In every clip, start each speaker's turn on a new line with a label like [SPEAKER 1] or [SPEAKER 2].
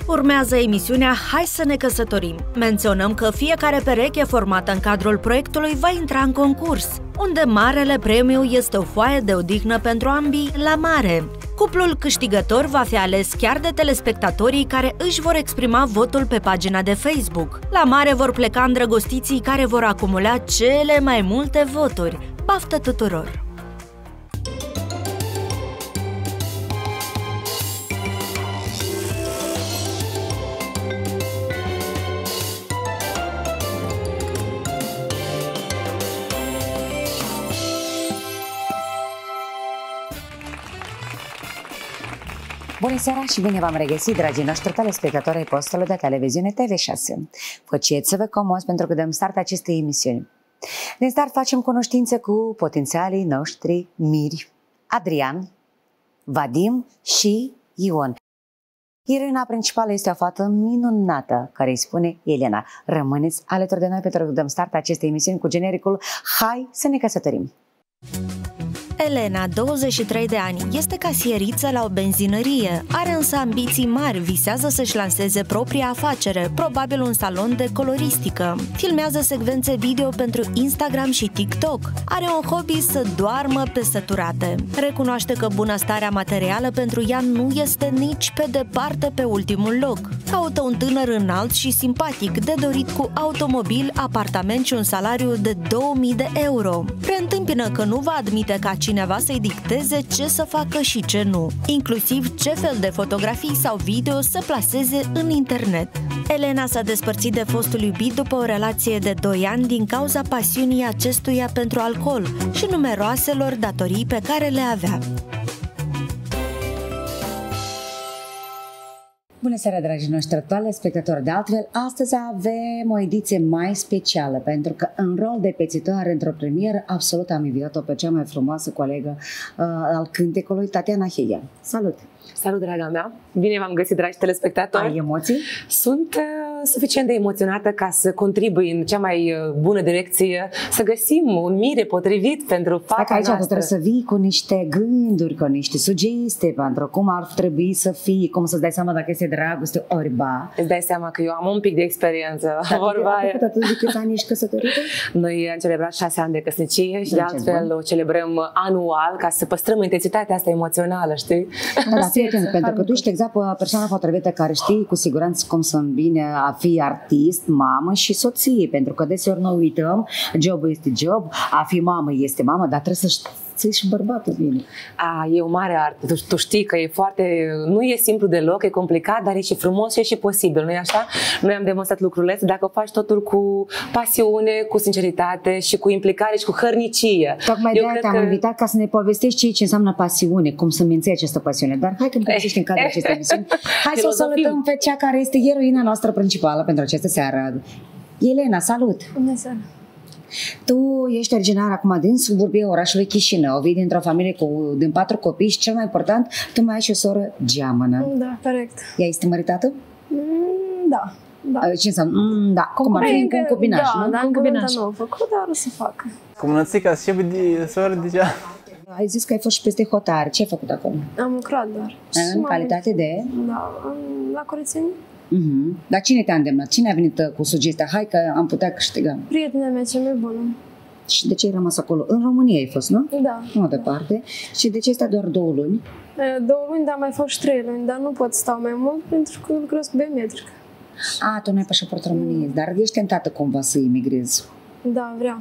[SPEAKER 1] Urmează emisiunea Hai să ne căsătorim. Menționăm că fiecare pereche formată în cadrul proiectului va intra în concurs, unde marele premiu este o foaie de odihnă pentru ambii la mare. Cuplul câștigător va fi ales chiar de telespectatorii care își vor exprima votul pe pagina de Facebook. La mare vor pleca îndrăgostiții care vor acumula cele mai multe voturi. Baftă tuturor!
[SPEAKER 2] Bună seara și bine v-am regăsit, dragii noștri telespectatori ai postului de televiziune TV6. Faceți-vă comos pentru că dăm start acestei emisiuni. Din start facem cunoștință cu potențialii noștri miri, Adrian, Vadim și Ion. Eroina principală este o fată minunată care îi spune Elena. Rămâneți alături de noi pentru că dăm start acestei emisiuni cu genericul Hai să ne căsătorim.
[SPEAKER 1] Elena, 23 de ani, este casieriță la o benzinărie, are însă ambiții mari, visează să-și lanseze propria afacere, probabil un salon de coloristică. Filmează secvențe video pentru Instagram și TikTok. Are un hobby să doarmă pe săturate. Recunoaște că bunăstarea materială pentru ea nu este nici pe departe pe ultimul loc. Caută un tânăr înalt și simpatic, de dorit cu automobil, apartament și un salariu de 2000 de euro. Preîntâmpină că nu va admite ca cineva să-i dicteze ce să facă și ce nu, inclusiv ce fel de fotografii sau video să plaseze în internet. Elena s-a despărțit de fostul iubit după o relație de 2 ani din cauza pasiunii acestuia pentru alcool și numeroaselor datorii pe care le avea.
[SPEAKER 2] Bună seara, dragii noștri telespectatori! De altfel, astăzi avem o ediție mai specială, pentru că în rol de pețitoare într-o premieră absolut am invitat-o pe cea mai frumoasă colegă al cântecului, Tatiana Heia. Salut!
[SPEAKER 3] Salut, draga mea! Bine v-am găsit, dragi telespectatori!
[SPEAKER 2] Ai emoții?
[SPEAKER 3] Sunt suficient de emoționată ca să contribui în cea mai bună direcție, să găsim un mire potrivit pentru fata
[SPEAKER 2] aici
[SPEAKER 3] noastră.
[SPEAKER 2] Trebuie să vii cu niște gânduri, cu niște sugestii pentru cum ar trebui să fii, cum să-ți dai seama dacă este dragoste ori ba.
[SPEAKER 3] Îți dai seama că eu am un pic de experiență.
[SPEAKER 2] Atât de câți ani ești căsătorită?
[SPEAKER 3] Noi am celebrat 6 ani de căsnicie și de altfel o celebrăm anual ca să păstrăm intensitatea asta emoțională, știi?
[SPEAKER 2] Da, pentru că tu ești exact persoana potrivită care știi cu siguranță cum să îmbine a fi artist, mamă și soție, pentru că deseori noi uităm, jobul este job, a fi mamă este mamă, dar trebuie să ții și bărbatul bine.
[SPEAKER 3] E o mare artă. Tu știi că e nu e simplu deloc, e complicat, dar e și frumos și e și posibil, nu-i așa? Noi am demonstrat lucrurile astea, dacă faci totul cu pasiune, cu sinceritate și cu implicare și cu hărnicie.
[SPEAKER 2] Tocmai de-aia te-am invitat ca să ne povestești ce înseamnă pasiune, cum să menții această pasiune. Dar hai că îmi povestești în cadrul acestei emisiuni. Hai să o salutăm pe cea care este eroina noastră principală pentru această seară. Elena, salut!
[SPEAKER 4] Bună seara!
[SPEAKER 2] Tu ești originară acum din suburbia orașului Chișinău, vii dintr-o familie din 4 copii și cel mai important, tu mai ai și o soră geamănă.
[SPEAKER 4] Da, corect.
[SPEAKER 2] Ea este măritată?
[SPEAKER 4] Da. Da.
[SPEAKER 2] Ce înseamnă? Da. Cum ar fi cu un copinaj, nu?
[SPEAKER 4] Da, un copinaj. Nu, făcut, dar o să facă.
[SPEAKER 5] Cumnățica, și de soră deja.
[SPEAKER 2] Ai zis că ai fost și peste hotare. Ce ai făcut acolo?
[SPEAKER 4] Am lucrat doar.
[SPEAKER 2] În calitate de?
[SPEAKER 4] Da, la curățenie.
[SPEAKER 2] Dar cine te-a îndemnat? Cine a venit cu sugestia? Hai că am putea câștiga.
[SPEAKER 4] Prietena mea cea mai bună.
[SPEAKER 2] Și de ce ai rămas acolo? În România ai fost, nu?
[SPEAKER 4] Da.
[SPEAKER 2] Nu departe. Și de ce ai stat doar 2 luni?
[SPEAKER 4] 2 luni, dar mai fost 3 luni, dar nu pot sta mai mult pentru că lucrez cu biometrică.
[SPEAKER 2] Tu nu ai pașaport României, dar ești tentată cumva să emigrezi.
[SPEAKER 4] Da, vreau.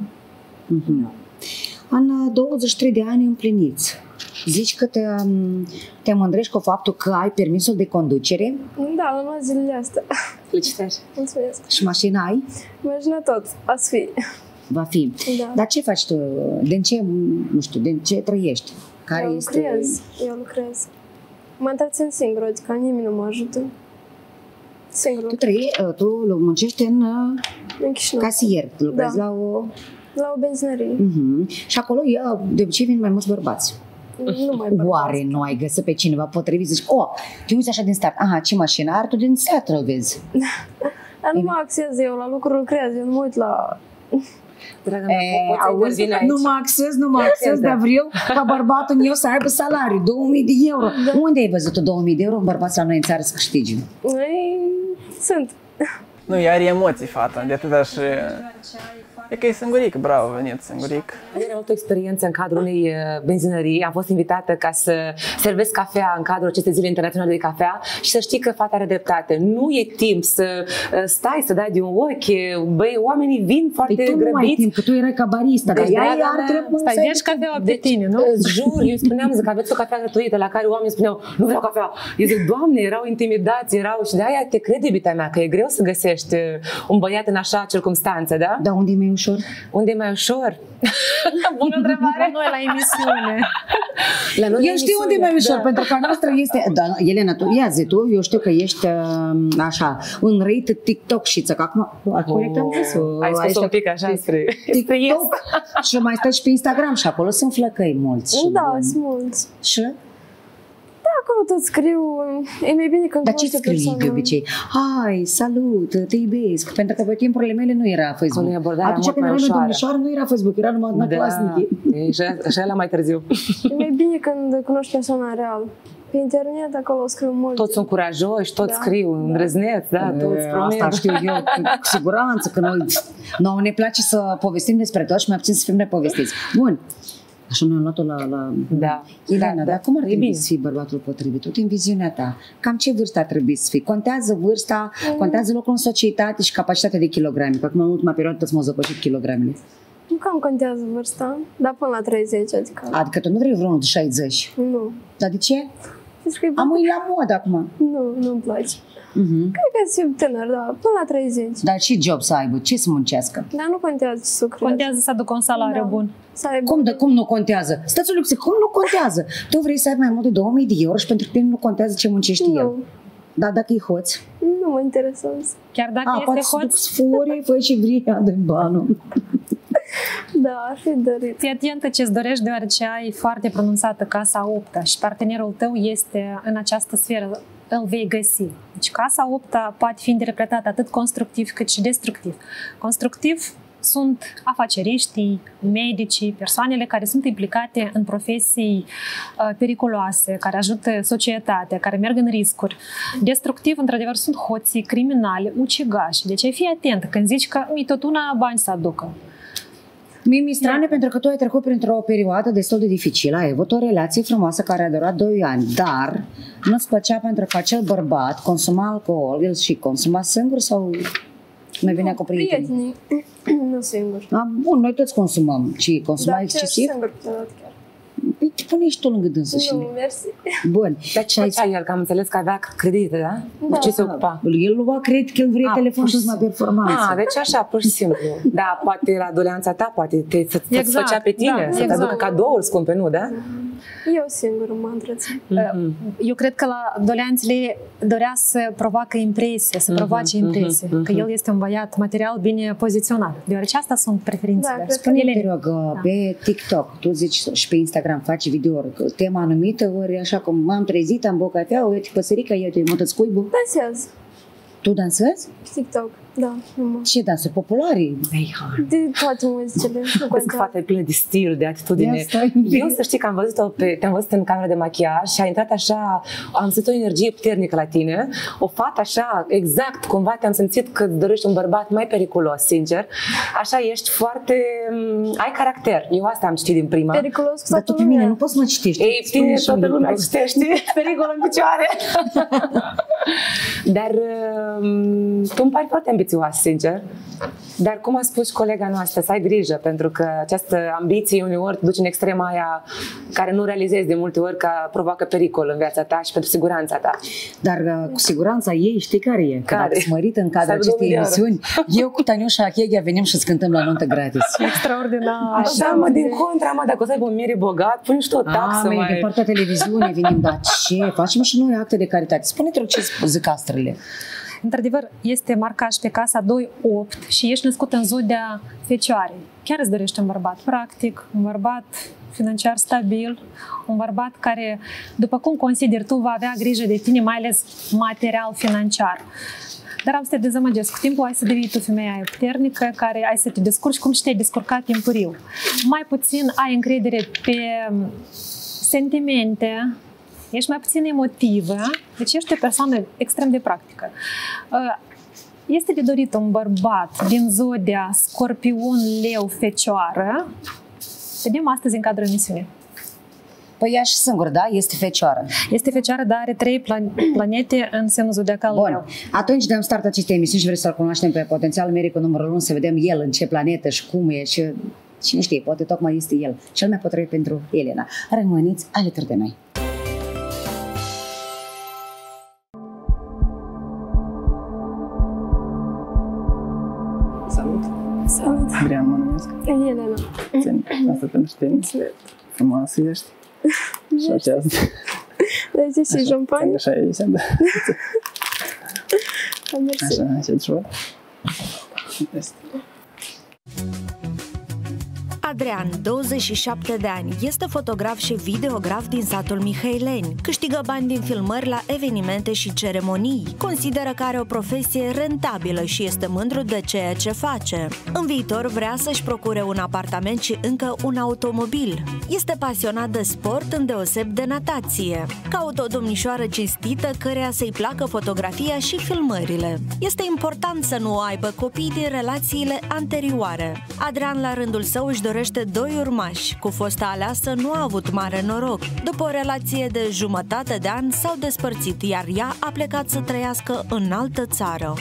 [SPEAKER 2] În 23 de ani împliniți. Zici că te mândrești cu faptul că ai permisul de conducere?
[SPEAKER 4] Da, am luat zilele astea.
[SPEAKER 3] Felicitări!
[SPEAKER 4] Mulțumesc!
[SPEAKER 2] Și mașina ai?
[SPEAKER 4] Mașina tot, a să fie.
[SPEAKER 2] Va fi.
[SPEAKER 4] Da.
[SPEAKER 2] Dar ce faci tu? Din ce trăiești? Care
[SPEAKER 4] Eu lucrez. Mă întrețin singur, adică nimeni nu mă ajută. Singur.
[SPEAKER 2] Tu muncești în
[SPEAKER 4] Chișinău.
[SPEAKER 2] Casier, lucrezi la
[SPEAKER 4] o benzinărie.
[SPEAKER 2] Și acolo de obicei vin mai mulți bărbați.
[SPEAKER 4] Nu mai
[SPEAKER 2] Oare nu ai găsit pe cineva potrivit? Zici, te uiți așa din start, ce mașină are, tu din start îl vezi.
[SPEAKER 4] Dar nu mă axez eu la lucru, lucrez, eu nu mă uit la...
[SPEAKER 2] Nu mă axez, dar vreau ca bărbatul meu să aibă salariu, 2000 de euro. Unde ai văzut 2000 de euro un bărbat la noi în țară să câștigi?
[SPEAKER 4] Sunt.
[SPEAKER 5] Nu, ea are emoții, fata, de atâta și... E că e singuric, bravo, venit singuric.
[SPEAKER 3] Am avut o experiență în cadrul unei benzinării. Am fost invitată ca să servesc cafea în cadrul acestei zile internaționale de cafea și să știi că fata are dreptate. Nu e timp să stai, să dai de un ochi. Băi, oamenii vin foarte
[SPEAKER 2] grăbiți. Tu nu ai timp, că tu erai ca barista.
[SPEAKER 3] Deci,
[SPEAKER 2] ea ar trebui
[SPEAKER 6] să ai cafeaua pe tine, nu?
[SPEAKER 3] Îți jur, eu spuneam că aveți o cafea gratuită, la care oamenii spuneau, nu vreau cafea. Eu zic, Doamne, erau intimidați, și de aia te cred, iubita mea, că e greu să găsești un băiat în așa circunstanțe, da?
[SPEAKER 2] Da, unde e mai ușor?
[SPEAKER 3] Unde e mai ușor? Bună întrebare!
[SPEAKER 6] La noi la emisiune.
[SPEAKER 2] Eu știu unde e mai ușor, pentru că a noastră este... Da, Elena, tu, ia zi tu, eu știu că ești așa, un rate TikTok-șiță, că acum... Corect am zis?
[SPEAKER 3] Ai spus un pic așa spre...
[SPEAKER 2] TikTok și mai stai și pe Instagram și acolo sunt flăcăi mulți.
[SPEAKER 4] Da, sunt mulți.
[SPEAKER 2] Și?
[SPEAKER 4] Acolo tot scriu, e mai bine când
[SPEAKER 2] dar ce scrii de obicei? Hai, salut, te iubesc. Pentru că pe timpurile mele nu era Facebook. Atunci când eram domnișoară nu era Facebook, era numai una clasnică.
[SPEAKER 3] Așa la mai târziu.
[SPEAKER 4] E mai bine când cunoști persoana reală. Pe internet acolo scriu mult.
[SPEAKER 3] Toți sunt curajoși, toți scriu, îndrăzneți, toți promit.
[SPEAKER 2] Asta știu eu cu siguranță, că nouă ne place să povestim despre tot și mai puțin să fim nepovestiți. Bun. Așa noi am luat-o la...
[SPEAKER 3] Da.
[SPEAKER 2] Elena, dar cum ar trebui să fii bărbatul potrivit? Tot în viziunea ta. Cam ce vârstă ar trebui să fii? Contează vârsta, contează locul în societate și capacitatea de kilograme. Că acum în ultima perioadă toți m-au zăpăcit kilogramele.
[SPEAKER 4] Nu cam contează vârsta, dar până la 30, adică...
[SPEAKER 2] Adică tu nu vrei vreunul de 60?
[SPEAKER 4] Nu.
[SPEAKER 2] Dar de ce? Am uit la mod acum.
[SPEAKER 4] Nu-mi place. Cred că sunt tânăr, da, până la 30.
[SPEAKER 2] Dar ce job să aibă? Ce să muncească?
[SPEAKER 4] Dar nu contează ce să lucrezi.
[SPEAKER 6] Contează să aducă un salariu bun.
[SPEAKER 2] Cum nu contează? Stați o lucru, cum nu contează? Tu vrei să ai mai mult de 2000 de euro și pentru tine nu contează ce muncești el. Dar dacă e hoț?
[SPEAKER 4] Nu mă interesează.
[SPEAKER 6] Chiar dacă este hoț?
[SPEAKER 2] Sfore, fă și vrea de banul.
[SPEAKER 4] Da, ar fi dorit.
[SPEAKER 6] Fii atentă ce-ți dorești, deoarece ai foarte pronunțată casa 8-a și partenerul tău este în această sferă. Îl vei găsi. Deci casa 8-a poate fi interpretată atât constructiv cât și destructiv. Constructiv sunt afaceriștii, medicii, persoanele care sunt implicate în profesii periculoase, care ajută societatea, care merg în riscuri. Destructiv, într-adevăr, sunt hoții, criminali, ucigași. Deci ai fi atent când zici că mi tot una bani să aducă.
[SPEAKER 2] Mi-e strane pentru că tu ai trecut printr-o perioadă destul de dificilă, ai avut o relație frumoasă care a durat 2 ani, dar nu-ți plăcea pentru că acel bărbat consuma alcool, el și consuma singur sau mai venea cu prietenii?
[SPEAKER 4] Nu singur.
[SPEAKER 2] Bun, noi toți consumăm. Și consuma excesiv?
[SPEAKER 4] Da, singur câteodată chiar.
[SPEAKER 2] Păi te pune și tu lângă dânsul și...
[SPEAKER 4] Nu, mersi.
[SPEAKER 2] Bun.
[SPEAKER 3] Dar ce făcea el? Că am înțeles că avea credite, da?
[SPEAKER 4] Da.
[SPEAKER 3] Ce se ocupa?
[SPEAKER 2] El lua credit că el vrea telefon și mai performanță.
[SPEAKER 3] Deci așa, pur și simplu. Da, poate la doleanța ta, poate să-ți făcea pe tine, să te aducă cadouri scumpe, nu, da?
[SPEAKER 4] Eu singură mă întrețin.
[SPEAKER 6] Eu cred că la doleanțele dorea să provoacă impresie, să provoace impresie, că el este un băiat material bine poziționat. Deoarece asta sunt preferințele.
[SPEAKER 2] Spune-mi, te rog, pe TikTok, tu zici și pe Instagram faci video-uri, tema anumită, ori așa cum m-am trezit, am băut cafea, uite păsărica, uite mătăți cuibul.
[SPEAKER 4] Dansează.
[SPEAKER 2] Tu dansezi?
[SPEAKER 4] TikTok, da.
[SPEAKER 2] Ce dansuri populare?
[SPEAKER 4] De toate muzicile.
[SPEAKER 3] Vezi că fata e plină de stil, de atitudine. Eu să știi că te-am văzut în camera de machiaj și a intrat așa, am simțit o energie puternică la tine, o fată așa, exact, cumva te-am simțit că dorești un bărbat mai periculos, sincer. Așa ești foarte, ai caracter. Eu asta am citit din prima.
[SPEAKER 4] Periculos cu
[SPEAKER 2] dar tu pe mine nu poți să mă citești.
[SPEAKER 3] Ei, tine toată lumea citește. Pericol în picioare. Dar tu îmi pari foarte ambițioasă, sincer. Dar cum a spus colega noastră, să ai grijă, pentru că această ambiție uneori te duce în extrema aia care nu realizezi de multe ori că provoacă pericol în viața ta și pentru siguranța ta.
[SPEAKER 2] Dar cu siguranța ei știi care e? Că dacă smărit în cadrul acestei emisiuni, eu cu Taniușa Achegea venim și cântăm la nuntă gratis.
[SPEAKER 6] Extraordinar.
[SPEAKER 3] Așa, mă, din contra, dacă o să aibă un mire bogat, pune și tu o taxă mai...
[SPEAKER 2] de partea televiziunii venim, dar ce? Facem și noi acte de caritate. Spune-te rog ce zic astrele.
[SPEAKER 6] Într-adevăr, este marcaj pe casa 2-8 și ești născut în zodia Fecioarei. Chiar îți dorești un bărbat practic, un bărbat financiar stabil, un bărbat care, după cum consideri tu, va avea grijă de tine, mai ales material-financiar. Dar am să te dezamăgesc. Cu timpul ai să devii tu femeia aia puternică, care ai să te descurci cum și te-ai descurcat timpuriu. Mai puțin ai încredere pe sentimente, ești mai puțin emotivă, deci ești o persoană extrem de practică. Este de dorit un bărbat din zodia Scorpion, Leu, Fecioară? Vedem astăzi în cadrul emisiunii.
[SPEAKER 2] Păi ea și singur, da? Este Fecioară.
[SPEAKER 6] Este Fecioară, dar are 3 planete în semnul zodiacal Leu.
[SPEAKER 2] Bun. Atunci dăm start acestei emisiuni și vrem să-l cunoaștem pe potențialul Merico numărul 1, să vedem el în ce planetă și cum e și cine știe, poate tocmai este el cel mai potrivit pentru Elena. Rămâniți alături de noi.
[SPEAKER 5] Salut!
[SPEAKER 4] Salut!
[SPEAKER 5] Adrian mă numesc.
[SPEAKER 4] Elena.
[SPEAKER 5] Asta pentru tine. Frumoasă ești. Și aceasta.
[SPEAKER 4] Dar zici și șampanie?
[SPEAKER 5] Așa e, da.
[SPEAKER 4] Mersi.
[SPEAKER 5] Așa, așa ceva.
[SPEAKER 1] Adrian, 27 de ani, este fotograf și videograf din satul Mihaileni. Câștigă bani din filmări la evenimente și ceremonii. Consideră că are o profesie rentabilă și este mândru de ceea ce face. În viitor vrea să-și procure un apartament și încă un automobil. Este pasionat de sport, îndeoseb de natație. Caută o domnișoară cinstită căreia să-i placă fotografia și filmările. Este important să nu aibă copii din relațiile anterioare. Adrian, la rândul său, își dorește 2 urmași. Cu fosta aleasă nu a avut mare noroc. După o relație de jumătate de an s-au despărțit, iar ea a plecat să trăiască în altă țară.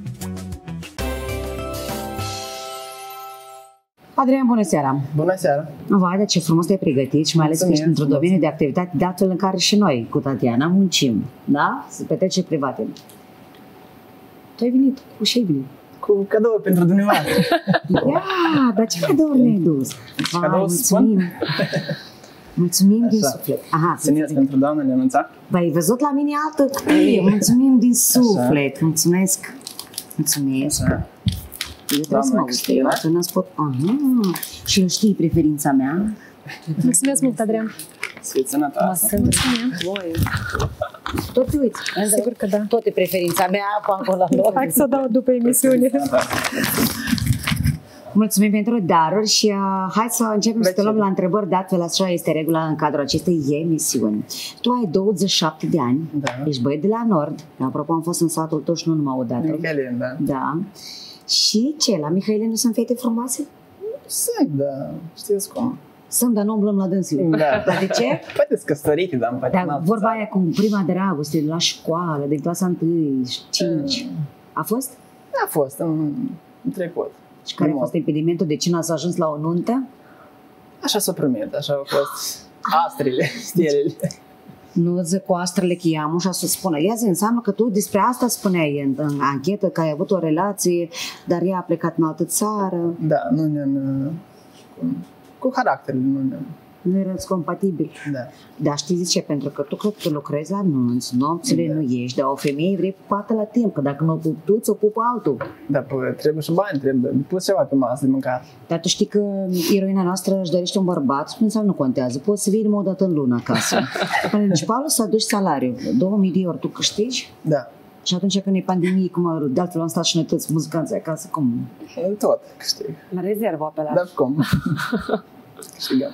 [SPEAKER 2] Adrian, bună seara!
[SPEAKER 5] Bună seara!
[SPEAKER 2] Vai, de ce frumos te-ai pregătit și mai ales că ești într-un domeniu de activitate de altfel în care și noi cu Tatiana muncim, da? Să petreceri private. Tu ai venit? Cu ce ai venit?
[SPEAKER 5] Cu cadouri pentru dumneavoastră.
[SPEAKER 2] Ia, dar ce cadouri ne-ai dus? Vai, mulțumim! Mulțumim din suflet. Aha,
[SPEAKER 5] Țineți pentru doamna Leonța.
[SPEAKER 2] V-ai văzut la mine altă cutie. Mulțumim din suflet. Mulțumesc. Mulțumesc.
[SPEAKER 5] Așa.
[SPEAKER 2] Eu trebuie să mă auzit. Eu nu pot. Aha. Și eu știi preferința mea.
[SPEAKER 6] Mulțumesc mult, Adrian.
[SPEAKER 5] Să fiți sănătoasă.
[SPEAKER 6] Mulțumim.
[SPEAKER 2] Tot te uiți.
[SPEAKER 6] Sigur că da.
[SPEAKER 2] Tot e preferința mea, pe acolo la loc.
[SPEAKER 6] Hai să o dau după emisiune.
[SPEAKER 2] Mulțumim pentru daruri și hai să începem să te luăm la întrebări. De altfel, așa este regula în cadrul acestei emisiuni. Tu ai 27 de ani, ești băiat de la Nord. Apropo, am fost în satul tău și nu numai o dată.
[SPEAKER 5] Mihaileni, da.
[SPEAKER 2] Da. Și ce, la Mihaileni nu sunt fete frumoase?
[SPEAKER 5] Sunt, da. Știți cum.
[SPEAKER 2] Sunt, dar nu umblăm la dânsile.
[SPEAKER 5] Da.
[SPEAKER 2] Dar de ce?
[SPEAKER 5] Poate sunt căsătorite, dar poate
[SPEAKER 2] Dar vorba aia cu prima dragoste de la școală, de clasa 1, 5. A fost?
[SPEAKER 5] A fost în trecut.
[SPEAKER 2] Și care a fost impedimentul? De ce n-ați ajuns la o nuntă?
[SPEAKER 5] Așa s-a primit, așa au fost astrele, stelele.
[SPEAKER 2] Nu zic cu astrele cheamă și să spună. Ia zi, înseamnă că tu despre asta spuneai în anchetă, că ai avut o relație, dar ea a plecat în altă țară.
[SPEAKER 5] Da, nu ne-am... Cu caracterele nu ne-am...
[SPEAKER 2] Nu erați compatibili.
[SPEAKER 5] Da.
[SPEAKER 2] Dar știi de ce? Pentru că tu cred că lucrezi la nunți, nopțile nu ieși, dar o femeie vrei pupată la timp, că dacă nu o pupi tu, ți-o pupă altul.
[SPEAKER 5] Da, trebuie și bani, trebuie pus ceva pe masă de mâncat.
[SPEAKER 2] Dar tu știi că eroina noastră își dorește un bărbat, nu contează, poți să vii numai o dată în lună acasă. Principalul să aduci salariul, 2000 de euro tu câștigi?
[SPEAKER 5] Da.
[SPEAKER 2] Și atunci când e pandemie, cum de altfel am stat și noi toți muzicanții acasă, cum?
[SPEAKER 5] Tot câștig.
[SPEAKER 3] La rezervă pe la.
[SPEAKER 5] Da, cum? Câștigăm.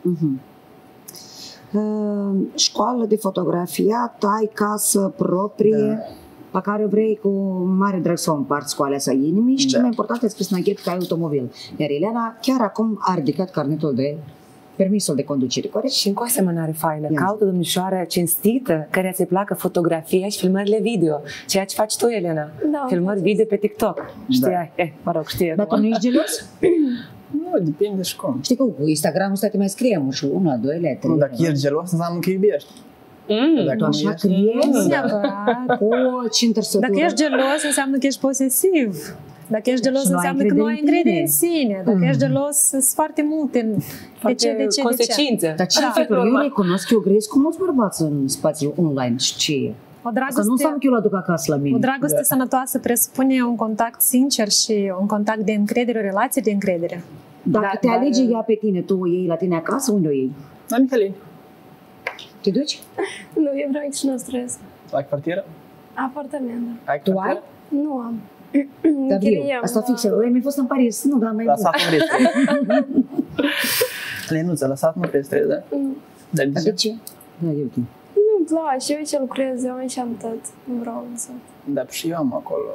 [SPEAKER 2] Școală de fotografiat, ai casă proprie, pe care vrei cu mare drag să o împarți cu alea sa inimii și cel mai important ai scris în anchetă că ai automobil. Iar Elena chiar acum a ridicat carnetul de permisul de conducere, corect?
[SPEAKER 3] Și încă o asemănare faină. Caută o domnișoară cinstită care să-i placă fotografia și filmările video. Ceea ce faci tu, Elena.
[SPEAKER 4] Da.
[SPEAKER 3] Filmări video pe TikTok. Știai? Mă rog, știi.
[SPEAKER 2] Dar tu nu ești gelos?
[SPEAKER 5] Nu, depinde și cum.
[SPEAKER 2] Știi că cu Instagram-ul ăsta te mai scrie și 1, 2, 3.
[SPEAKER 5] Nu, dacă ești gelos, înseamnă că iubești.
[SPEAKER 2] Tu așa crezi? Ce întorsătură.
[SPEAKER 6] Dacă ești gelos, înseamnă că ești posesiv. Dacă ești gelos, înseamnă că nu ai încredere în sine. Dacă ești gelos, sunt foarte multe
[SPEAKER 3] consecințe.
[SPEAKER 2] Dar ce eu recunosc că eu grăiesc cu mulți bărbați în spațiul online. Și ce? Asta nu înseamnă că eu l aduc acasă la mine.
[SPEAKER 6] O dragoste sănătoasă presupune un contact sincer și un contact de încredere, o relație de încredere.
[SPEAKER 2] Dacă te alege ea pe tine, tu o iei la tine acasă, unde o iei?
[SPEAKER 5] La Mihaileni.
[SPEAKER 2] Te duci?
[SPEAKER 4] Nu, eu vreau să nu străiesc.
[SPEAKER 5] La cartieră?
[SPEAKER 4] Apartament, da.
[SPEAKER 5] Ai
[SPEAKER 2] tu ai?
[SPEAKER 4] Nu am.
[SPEAKER 2] Gabriel, asta fix. Mi-a fost în Paris. Nu, dar mai
[SPEAKER 5] la sat nu vrei. Lenuța, la sat nu vrei să trăiesc, da?
[SPEAKER 2] Dar de ce? Da, e ok.
[SPEAKER 4] Nu-mi place, eu ce lucrez, eu aici am tot. Nu vreau în sat.
[SPEAKER 5] Da, și eu am acolo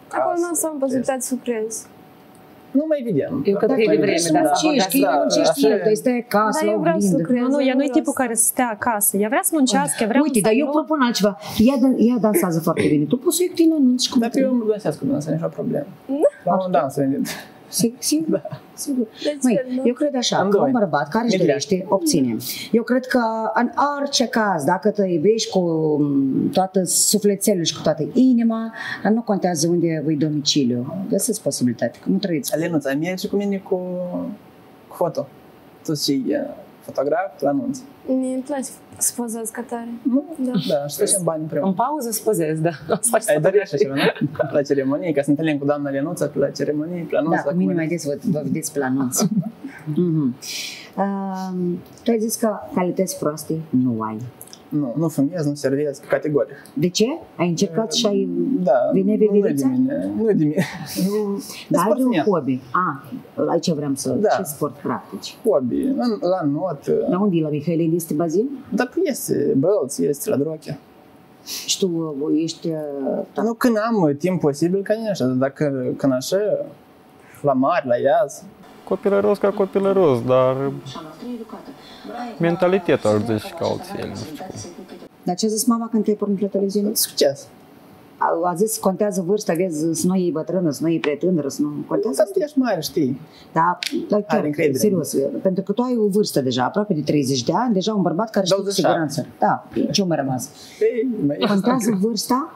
[SPEAKER 4] Acolo nu o să am posibilitatea să lucrez.
[SPEAKER 5] Nu mai vedem.
[SPEAKER 3] Eu cred că e de vreme,
[SPEAKER 2] să
[SPEAKER 3] da.
[SPEAKER 2] muncești, că muncești, tu stai acasă,
[SPEAKER 4] Dar
[SPEAKER 2] la
[SPEAKER 4] eu vreau să
[SPEAKER 2] oglindă.
[SPEAKER 4] lucrez.
[SPEAKER 6] Nu, ea nu e
[SPEAKER 4] vreau
[SPEAKER 6] tipul
[SPEAKER 4] să-
[SPEAKER 6] care să stea acasă. Ea vrea să muncească, vrea
[SPEAKER 2] Uite,
[SPEAKER 6] un
[SPEAKER 2] dar eu
[SPEAKER 6] salon.
[SPEAKER 2] propun altceva. Ea dansează foarte bine. Tu poți să iei cu tine anunț și cum
[SPEAKER 5] Dar pe eu nu dansez cu dumneavoastră, nicio problemă. La un dans venit.
[SPEAKER 2] Sigur? Sigur.
[SPEAKER 4] De ce
[SPEAKER 2] Măi,
[SPEAKER 4] nu?
[SPEAKER 2] eu cred așa, că
[SPEAKER 5] Amândoi.
[SPEAKER 2] un bărbat care își
[SPEAKER 5] Imediat.
[SPEAKER 2] dorește, obține. Eu cred că în orice caz, dacă te iubești cu toată sufletelul și cu toată inima, nu contează unde vei domiciliu. Găsiți posibilitate, că nu trăiți.
[SPEAKER 5] Alenuța, mergi cu mine cu foto. Tu și fotograf la anunț.
[SPEAKER 4] Mie îmi place să pozez ca tare.
[SPEAKER 5] Nu?
[SPEAKER 4] Da.
[SPEAKER 5] Da, și facem bani împreună.
[SPEAKER 3] În pauză să pozez, da. O să faci
[SPEAKER 5] Ai dorit așa
[SPEAKER 3] fotografii.
[SPEAKER 5] ceva, nu? La ceremonie, ca să ne întâlnim cu doamna Lenuța, pe la ceremonie, pe la anunț.
[SPEAKER 2] Da, cu mine mai des vă vedeți pe la anunț. Mhm. Tu ai zis că calități proaste nu ai.
[SPEAKER 5] Nu fumez, nu servesc, categoric.
[SPEAKER 2] De ce? Ai încercat și ai...
[SPEAKER 5] Da,
[SPEAKER 2] Vine
[SPEAKER 5] nu e de
[SPEAKER 2] veverița?
[SPEAKER 5] mine. Nu e de mine.
[SPEAKER 2] Dar ai un
[SPEAKER 5] sportinian.
[SPEAKER 2] hobby. Aici vreau să...
[SPEAKER 5] Da.
[SPEAKER 2] Ce sport practici?
[SPEAKER 5] Hobby, la not.
[SPEAKER 2] La unde e? La Mihail este bazin?
[SPEAKER 5] Dar este bălți, este la Drochea.
[SPEAKER 2] Și tu ești...
[SPEAKER 5] Nu când am timp posibil, ca așa, dar dacă când așa, la mare, la iaz.
[SPEAKER 7] Copilăros ca copilăros, dar mentalitatea ar zice ca altfel, nu știu cum.
[SPEAKER 2] Dar ce a zis mama când te-ai pornit la televiziune?
[SPEAKER 5] Succes.
[SPEAKER 2] A zis contează vârsta, vezi, să nu iei bătrână, să nu iei prea tânără, să nu contează
[SPEAKER 5] Dar
[SPEAKER 2] asta.
[SPEAKER 5] tu ești mare, știi.
[SPEAKER 2] Dar chiar,
[SPEAKER 5] Are încredere.
[SPEAKER 2] serios, pentru că tu ai o vârstă deja, aproape de 30 de ani, deja un bărbat care știe cu
[SPEAKER 5] 27.
[SPEAKER 2] siguranță. Da, ce-o mai rămas?
[SPEAKER 5] Ei, mai
[SPEAKER 2] Contează vârsta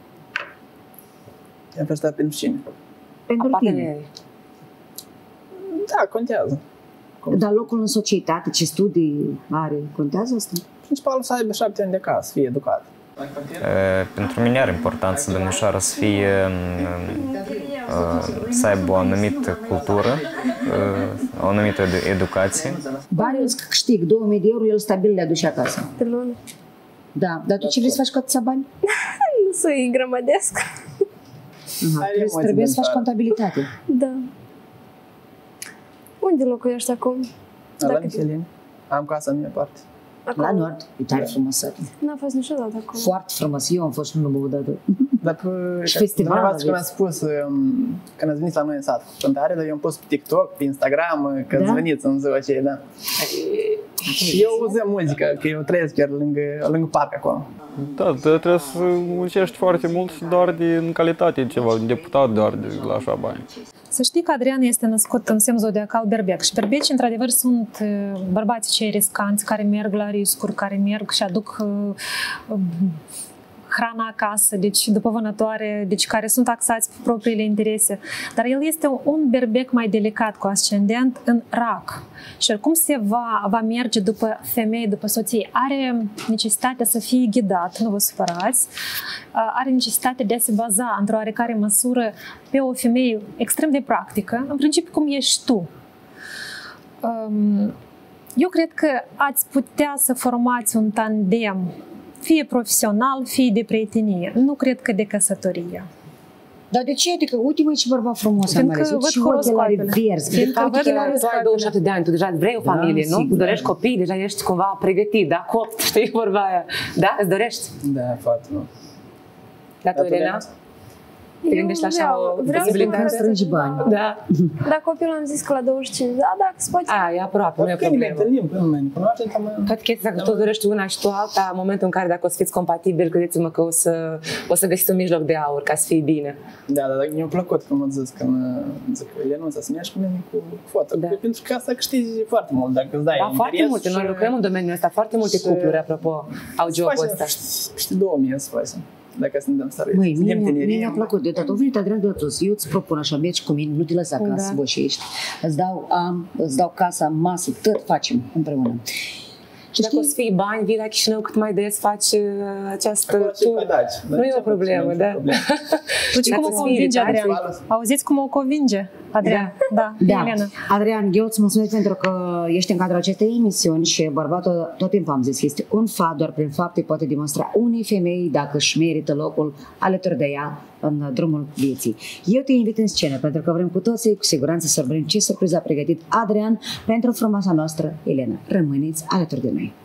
[SPEAKER 5] I-am prestat pentru cine?
[SPEAKER 2] pentru tine.
[SPEAKER 3] Parteneri.
[SPEAKER 5] Da, contează.
[SPEAKER 2] Dar locul în societate, ce studii are, contează asta?
[SPEAKER 5] Principalul să aibă 7 ani de casă, să fie educat.
[SPEAKER 8] Pentru mine are importanță domnișoara să fie, să aibă o anumită cultură, o anumită educație.
[SPEAKER 2] Banii îți câștig, 2000 de euro, el stabil le aduce acasă.
[SPEAKER 4] Pe lună.
[SPEAKER 2] Da, dar tu ce vrei să faci cu atâția bani?
[SPEAKER 4] Nu să-i grămădesc.
[SPEAKER 5] Are emoții
[SPEAKER 2] Trebuie să faci
[SPEAKER 5] dentare.
[SPEAKER 2] contabilitate.
[SPEAKER 4] Da. Unde locuiești acum?
[SPEAKER 5] La
[SPEAKER 4] Dacă-
[SPEAKER 5] Michelin. Am casa mea parte.
[SPEAKER 4] Acum.
[SPEAKER 2] La Nord, e tare frumos.
[SPEAKER 4] N-am fost niciodată acolo.
[SPEAKER 2] Foarte frumos. Eu am fost și numai o dată.
[SPEAKER 5] Dar pe,
[SPEAKER 2] Și festival
[SPEAKER 5] dumneavoastră când
[SPEAKER 2] aveți.
[SPEAKER 5] ați spus, când ați venit la noi în sat cu cântare, dar eu am pus pe TikTok, pe Instagram, că
[SPEAKER 2] Da?
[SPEAKER 5] ați venit în ziua aceea, da. Și eu auzim muzică, că eu trăiesc chiar lângă parc acolo.
[SPEAKER 7] Da, trebuie să muncești foarte mult și doar din calitate ceva, un deputat doar de la așa bani.
[SPEAKER 6] Să știi că Adrian este născut în semn zodiacal berbec și berbeci, într-adevăr, sunt bărbații cei riscanți care merg la riscuri, care merg și aduc hrana acasă, deci după vânătoare, deci care sunt taxați pe propriile interese. Dar el este un berbec mai delicat, cu ascendent în rac. Și oricum se va merge după femei, după soții. Are necesitatea să fie ghidat, nu vă supărați, are necesitatea de a se baza într-o oarecare măsură pe o femeie extrem de practică, în principiu cum ești tu. Eu cred că ați putea să formați un tandem, fie profesional, fie de prietenie. Nu cred că de căsătorie.
[SPEAKER 2] Dar de ce? Adică, uite mă ce bărbat frumos am
[SPEAKER 6] Fiindcă
[SPEAKER 2] ales.
[SPEAKER 6] văd
[SPEAKER 2] Și ochelari
[SPEAKER 6] horoscoapele.
[SPEAKER 2] verzi.
[SPEAKER 6] Fiindcă
[SPEAKER 2] Uite
[SPEAKER 6] văd
[SPEAKER 2] ochelari-
[SPEAKER 3] Tu ai 27 de ani, tu deja vrei o familie, nu?
[SPEAKER 2] sigur.
[SPEAKER 3] Îți dorești copii, deja ești cumva pregătit, da? Copt, știi vorba aia. Da? Îți dorești?
[SPEAKER 5] Da, foarte mult.
[SPEAKER 3] Da, tu, Elena? Te gândești la așa o
[SPEAKER 4] vreau să
[SPEAKER 3] posibilitate?
[SPEAKER 4] mă
[SPEAKER 2] Strângi bani.
[SPEAKER 3] Da.
[SPEAKER 4] Dar copilul am zis că la 25, da, dacă se poate.
[SPEAKER 3] A, e aproape, nu e
[SPEAKER 5] Când ne
[SPEAKER 3] problemă.
[SPEAKER 5] întâlnim până ne cunoaștem, cam...
[SPEAKER 3] Toate chestia, dacă tu dorești una și tu alta, în momentul în care dacă o să fiți compatibili, credeți-mă că o să găsiți un mijloc de aur ca să fie bine.
[SPEAKER 5] Da, dar mi-a plăcut când m-a zis, când zic, Lenuța, să mergi cu mine cu foto.
[SPEAKER 3] Da.
[SPEAKER 5] Pentru că asta câștigi foarte mult, dacă îți dai
[SPEAKER 3] Da, foarte
[SPEAKER 5] interes
[SPEAKER 3] multe.
[SPEAKER 5] și-
[SPEAKER 3] Noi lucrăm în domeniul ăsta. Foarte multe
[SPEAKER 5] și-
[SPEAKER 3] cupluri, apropo, au
[SPEAKER 5] să
[SPEAKER 3] jobul
[SPEAKER 5] facem
[SPEAKER 3] ăsta.
[SPEAKER 5] Peste 2000 să facem. Dacă suntem stăruiți.
[SPEAKER 2] Măi, mie
[SPEAKER 5] Suntem tinerii.
[SPEAKER 2] mi-a plăcut de tot. O venit Adrian de tot. Eu îți propun așa, mergi cu mine, nu te lăsa acasă,
[SPEAKER 3] Da.
[SPEAKER 2] boșești. Îți dau casa, masă, tot facem împreună.
[SPEAKER 3] Și dacă o să fii bani, vii la Chișinău cât mai des, faci această...
[SPEAKER 5] Acolo și pe daci.
[SPEAKER 3] Nu e o problemă, da?
[SPEAKER 6] Deci cum o
[SPEAKER 3] Dacă
[SPEAKER 6] convinge
[SPEAKER 3] ți-e
[SPEAKER 6] Adrian?
[SPEAKER 5] iritați,
[SPEAKER 6] Auziți cum o convinge Adrian? Da,
[SPEAKER 2] Da.
[SPEAKER 6] Elena.
[SPEAKER 2] Adrian, eu îți mulțumesc pentru că ești în cadrul acestei emisiuni și bărbatul, tot timpul am zis, este un fapt, doar prin fapte poate demonstra unei femei dacă își merită locul alături de ea în drumul vieții. Eu te invit în scenă pentru că vrem cu toții, cu siguranță, să vorbim ce surpriză a pregătit Adrian pentru frumoasa noastră Elena. Rămâneți alături de noi.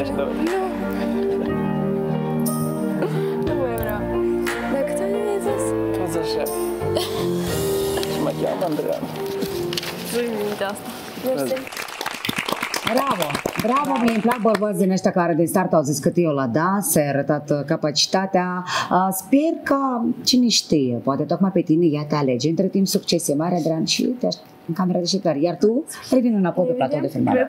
[SPEAKER 5] așa, da.
[SPEAKER 4] Nu mai vreau. Dar câte ani ai zis?
[SPEAKER 5] 27. Și mă cheamă Andreea.
[SPEAKER 4] Nu-i minte asta. Mersi.
[SPEAKER 2] Bravo! Bravo! Mie îmi plac bărbați din ăștia care de start au zis cât eu la da, s-a arătat capacitatea. Sper că, cine știe, poate tocmai pe tine ea te alege. Între timp, succese mari, Adrian, și te în camera de șeptare. Iar tu, revin înapoi pe platou de filmare.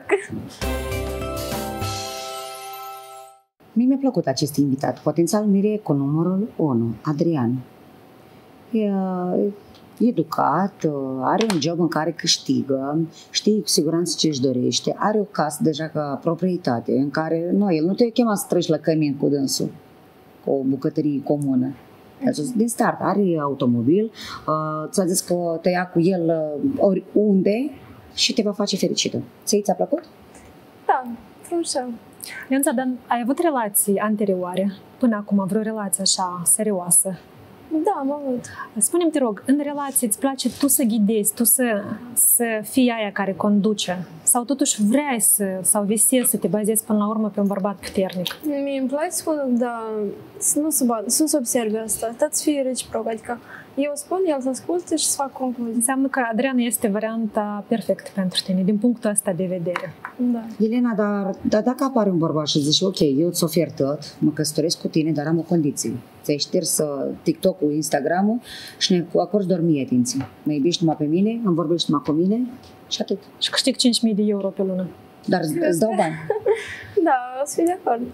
[SPEAKER 2] Mie mi-a plăcut acest invitat, potențial mire cu numărul 1, Adrian. E educat, are un job în care câștigă, știe cu siguranță ce își dorește, are o casă deja ca proprietate în care el nu te chema să treci la cămin cu dânsul, cu o bucătărie comună. Din start are automobil, ți-a zis că te ia cu el oriunde și te va face fericită. Ți-a plăcut?
[SPEAKER 4] Da, frumos.
[SPEAKER 6] Leonța, dar ai avut relații anterioare? Până acum, vreo relație așa serioasă?
[SPEAKER 4] Da, am avut.
[SPEAKER 6] Spune-mi, te rog, în relație îți place tu să ghidezi, tu să fii aia care conduce? Sau totuși vrei sau visezi să te bazezi până la urmă pe un bărbat puternic?
[SPEAKER 4] Mie îmi place să spun, dar să nu se bată, să nu se observe asta, să fie reciproc, adică eu spun, el să asculte și să fac concluzii.
[SPEAKER 6] Înseamnă că Adriana este varianta perfectă pentru tine, din punctul ăsta de vedere.
[SPEAKER 4] Da.
[SPEAKER 2] Elena, dar dacă apare un bărbat și zici, ok, eu îți ofer tot, mă căsătoresc cu tine, dar am o condiție. Ți-ai șters TikTok-ul, Instagram-ul și ne acorzi doar mie atenție. Mă iubești numai pe mine, îmi vorbești numai cu mine și atât.
[SPEAKER 6] Și câștig 5.000 de euro pe lună.
[SPEAKER 2] Dar îți dau bani.
[SPEAKER 4] Da, o să fii de acord.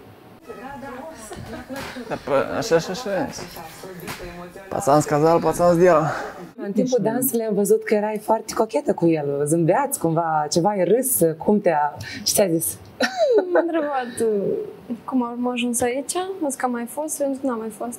[SPEAKER 5] Așa. Пацан сказал, пацан сделал.
[SPEAKER 3] În timpul dansului am văzut că erai foarte cochetă cu el. Zâmbeați cumva, ceva ai râs, cum ce ți-a zis?
[SPEAKER 4] M-a întrebat cum am ajuns aici, am zis că am mai fost, pentru că n-am mai fost.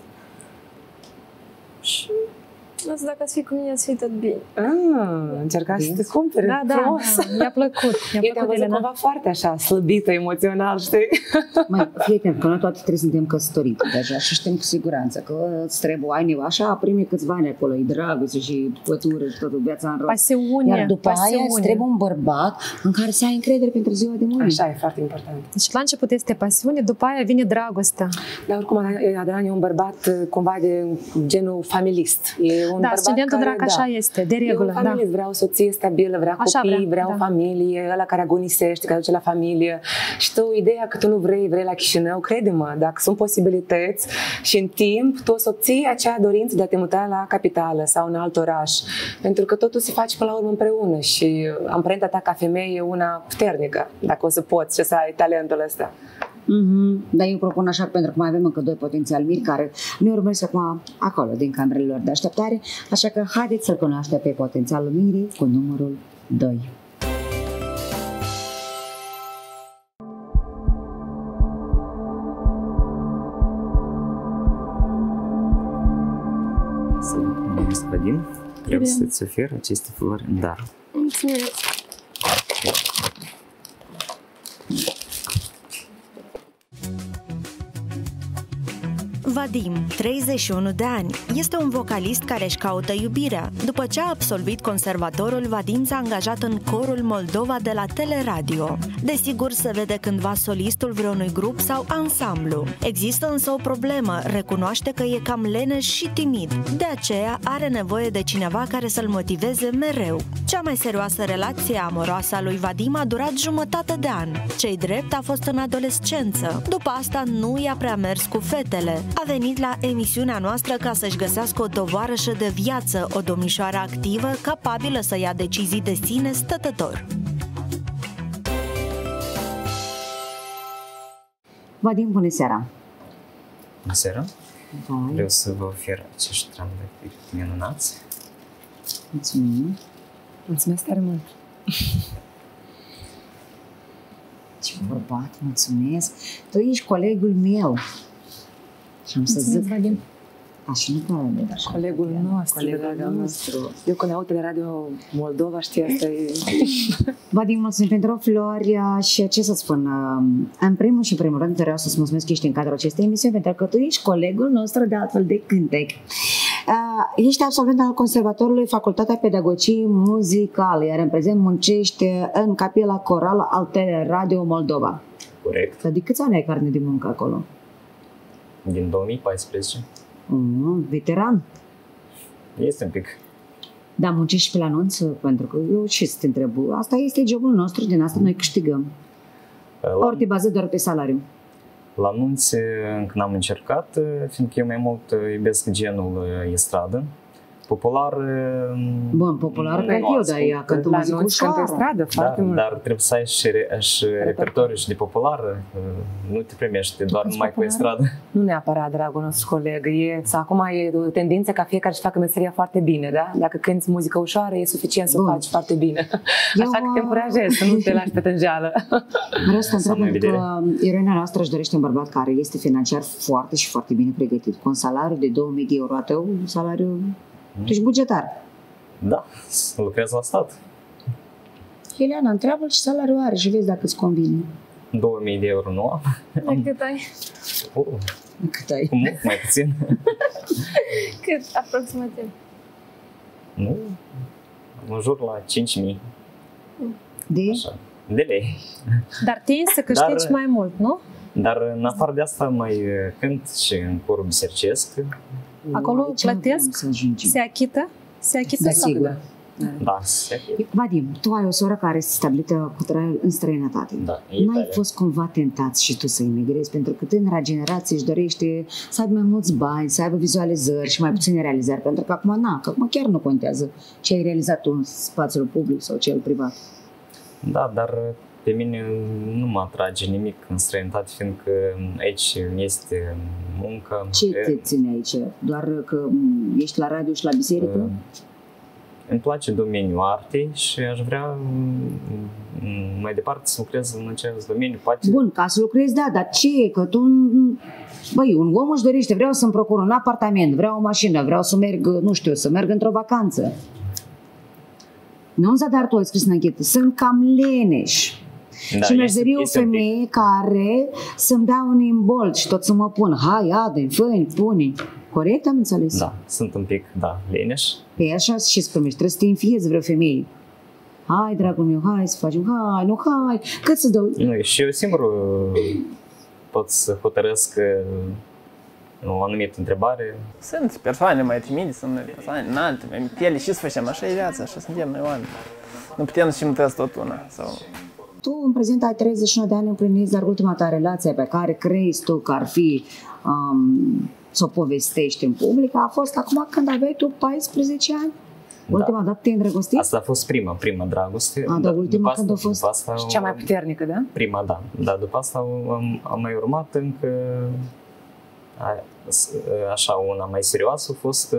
[SPEAKER 4] Și am zis, dacă ați fi cu mine, ați fi tot bine.
[SPEAKER 3] Încercați să te cumpere.
[SPEAKER 6] Da, mi-a plăcut.
[SPEAKER 3] Eu te-am văzut cumva foarte așa, slăbită emoțional, știi?
[SPEAKER 2] Mai, prieteni, că noi toate trebuie să suntem căsătorite deja și știm cu siguranță că îți trebuie ai așa, primii câțiva ani acolo, e dragoste și pătură și totul, viața în rost.
[SPEAKER 6] Pasiune.
[SPEAKER 2] Iar după aia îți trebuie un bărbat în care să ai încredere pentru ziua de mâine.
[SPEAKER 3] Așa, e foarte important.
[SPEAKER 6] Deci la început este pasiune, după aia vine dragostea.
[SPEAKER 3] Dar oricum, Adrian e un bărbat cumva de genul familist. E un bărbat
[SPEAKER 6] studentul
[SPEAKER 3] care,
[SPEAKER 6] drac așa este, de regulă.
[SPEAKER 3] E un familist, vrea o soție stabilă, vrea copii, vrea o familie, ăla care agonisește, care duce la familie. Și tu, ideea că tu nu vrei la Chișinău, crede-mă, dacă sunt posibilități și în timp, tu o să obții acea dorință de a te muta la capitală sau în alt oraș. Pentru că totul se face până la urmă împreună și amprenta ta ca femeie e una puternică, dacă o să poți și să ai talentul ăsta.
[SPEAKER 2] Dar eu propun așa, pentru că mai avem încă 2 potențiali miri care ne urmăresc acum acolo, din camerele lor de așteptare, așa că haideți să-l cunoaște pe potențialul miri cu numărul 2.
[SPEAKER 8] Mulțumesc, Vadim. Vreau să-ți ofer aceste flori în dar.
[SPEAKER 4] Mulțumesc.
[SPEAKER 1] Vadim, 31 de ani, este un vocalist care își caută iubirea. După ce a absolvit conservatorul, Vadim s-a angajat în corul Moldova de la Teleradio. Desigur, se vede cândva solistul vreunui grup sau ansamblu. Există însă o problemă, recunoaște că e cam leneș și timid. De aceea are nevoie de cineva care să-l motiveze mereu. Cea mai serioasă relație amoroasă a lui Vadim a durat jumătate de an. Ce-i drept a fost în adolescență. După asta nu i-a prea mers cu fetele. A venit la emisiunea noastră ca să-și găsească o tovarășă de viață, o domnișoară activă, capabilă să ia decizii de sine stătător.
[SPEAKER 2] Vadim, bună seara!
[SPEAKER 8] Bună seara! Vreau să vă ofer acești trandafiri minunați.
[SPEAKER 2] Mulțumim!
[SPEAKER 3] Mulțumesc tare mult!
[SPEAKER 2] Ce bărbat, mulțumesc! Tu ești colegul meu! Și am să zic...
[SPEAKER 6] Vadim.
[SPEAKER 2] Așa nu poate, dar
[SPEAKER 3] colegul nostru. Eu când aud de Radio Moldova, știi, asta e...
[SPEAKER 2] Vadim, mulțumim pentru flori și ce să spun, în primul și primul rând vreau să-ți mulțumesc că ești în cadrul acestei emisiuni, pentru că tu ești colegul nostru de altfel de cântec. Ești absolvent al Conservatorului Facultatea Pedagogiei Muzicale, iar în prezent muncești în capela corală al Teleradio Moldova.
[SPEAKER 8] Corect.
[SPEAKER 2] Dar de câți ani ai carne de muncă acolo?
[SPEAKER 8] Din 2014.
[SPEAKER 2] Veteran.
[SPEAKER 8] Este un pic.
[SPEAKER 2] Da, muncești și pe la anunț, pentru că eu ce să te întreb, asta este jobul nostru, din asta noi câștigăm. Ori te bazezi doar pe salariu.
[SPEAKER 8] La anunțe încă n-am încercat, fiindcă eu mai mult iubesc genul estradă. Popular...
[SPEAKER 2] Bun, popular ca eu, dar ea cântă muzică ușoară.
[SPEAKER 3] Stradă, foarte mult.
[SPEAKER 8] Dar trebuie să ai și repertoriu și de popular. Nu te primești doar numai cu estradă.
[SPEAKER 3] Nu neapărat, dragul nostru coleg. Acum e o tendință ca fiecare să facă meseria foarte bine, da? Dacă cânti muzică ușoară, e suficient să o faci foarte bine. Așa că te încurajez să nu te lași pe tânjeală.
[SPEAKER 2] Vreau să te întreb, pentru că eroina noastră își dorește un bărbat care este financiar foarte și foarte bine pregătit. Cu un salariu de 2000 de euro a tău, un salariu... Tu ești bugetar.
[SPEAKER 8] Da, lucrez la stat.
[SPEAKER 2] Ileana, întreabă-l ce salariu are și vezi dacă îți convine.
[SPEAKER 8] 2000 de euro nu am.
[SPEAKER 4] Cât ai?
[SPEAKER 2] Cât ai?
[SPEAKER 8] Mult mai puțin.
[SPEAKER 4] Cât aproximativ?
[SPEAKER 8] Nu, în jur la 5000.
[SPEAKER 2] De?
[SPEAKER 8] Așa, de lei.
[SPEAKER 6] Dar tind să câștigi mai mult, nu?
[SPEAKER 8] Dar în afară de asta mai cânt și în corul bisericesc.
[SPEAKER 6] Acolo plătesc? Se achită? Se achită?
[SPEAKER 2] Da, sigur.
[SPEAKER 8] Da, se achită.
[SPEAKER 2] Vadim, tu ai o soră care este stabilită cu traiul în străinătate.
[SPEAKER 8] Da,
[SPEAKER 2] N-ai fost cumva tentat și tu să emigrezi? Pentru că tânăra generație își dorește să aibă mai mulți bani, să aibă vizualizări și mai puține realizări. Pentru că acum chiar nu contează ce ai realizat tu în spațiul public sau cel privat.
[SPEAKER 8] Da, dar pe mine nu mă atrage nimic în străinătate, fiindcă aici este muncă.
[SPEAKER 2] Ce te ține aici? Doar că ești la radio și la biserică?
[SPEAKER 8] Îmi place domeniul artei și aș vrea mai departe să lucrez în acest domeniu. Poate...
[SPEAKER 2] Bun, ca să lucrezi, da, dar ce e? Că tu... Băi, un om își dorește, vreau să-mi procur un apartament, vreau o mașină, vreau să merg, nu știu, să merg într-o vacanță. Nu în zadar tu ai scris în anchetă, sunt cam leneși. Da, și mi-aș dori o femeie care să-mi dea un imbold și tot să mă pună. Hai, adă-i, fă-i, pune-i. Corect, am înțeles?
[SPEAKER 8] Da, sunt un pic, da, leneș.
[SPEAKER 2] Păi așa și spune, trebuie să te înfiezi vreo femeie. Hai, dragul meu, hai să facem, hai, cât să dau?
[SPEAKER 8] Nu, și eu singur pot să hotărăsc o anumită întrebare.
[SPEAKER 5] Sunt persoane mai timide, sunt persoane înalte, mai mitele, și să facem, așa e viața, așa suntem noi oameni. Nu putem să simtesc tot una. Sau...
[SPEAKER 2] Tu în prezent ai 31 de ani împliniți, dar ultima ta relație pe care crezi tu că ar fi să o povestești în public a fost acum când aveai tu 14 ani? Da. Ultima dată te-ai îndrăgostit?
[SPEAKER 8] Asta a fost prima dragoste.
[SPEAKER 2] Dar ultima când a fost?
[SPEAKER 3] Asta, și cea mai puternică, da?
[SPEAKER 8] Prima, da. Dar după asta am mai urmat încă așa una mai serioasă a fost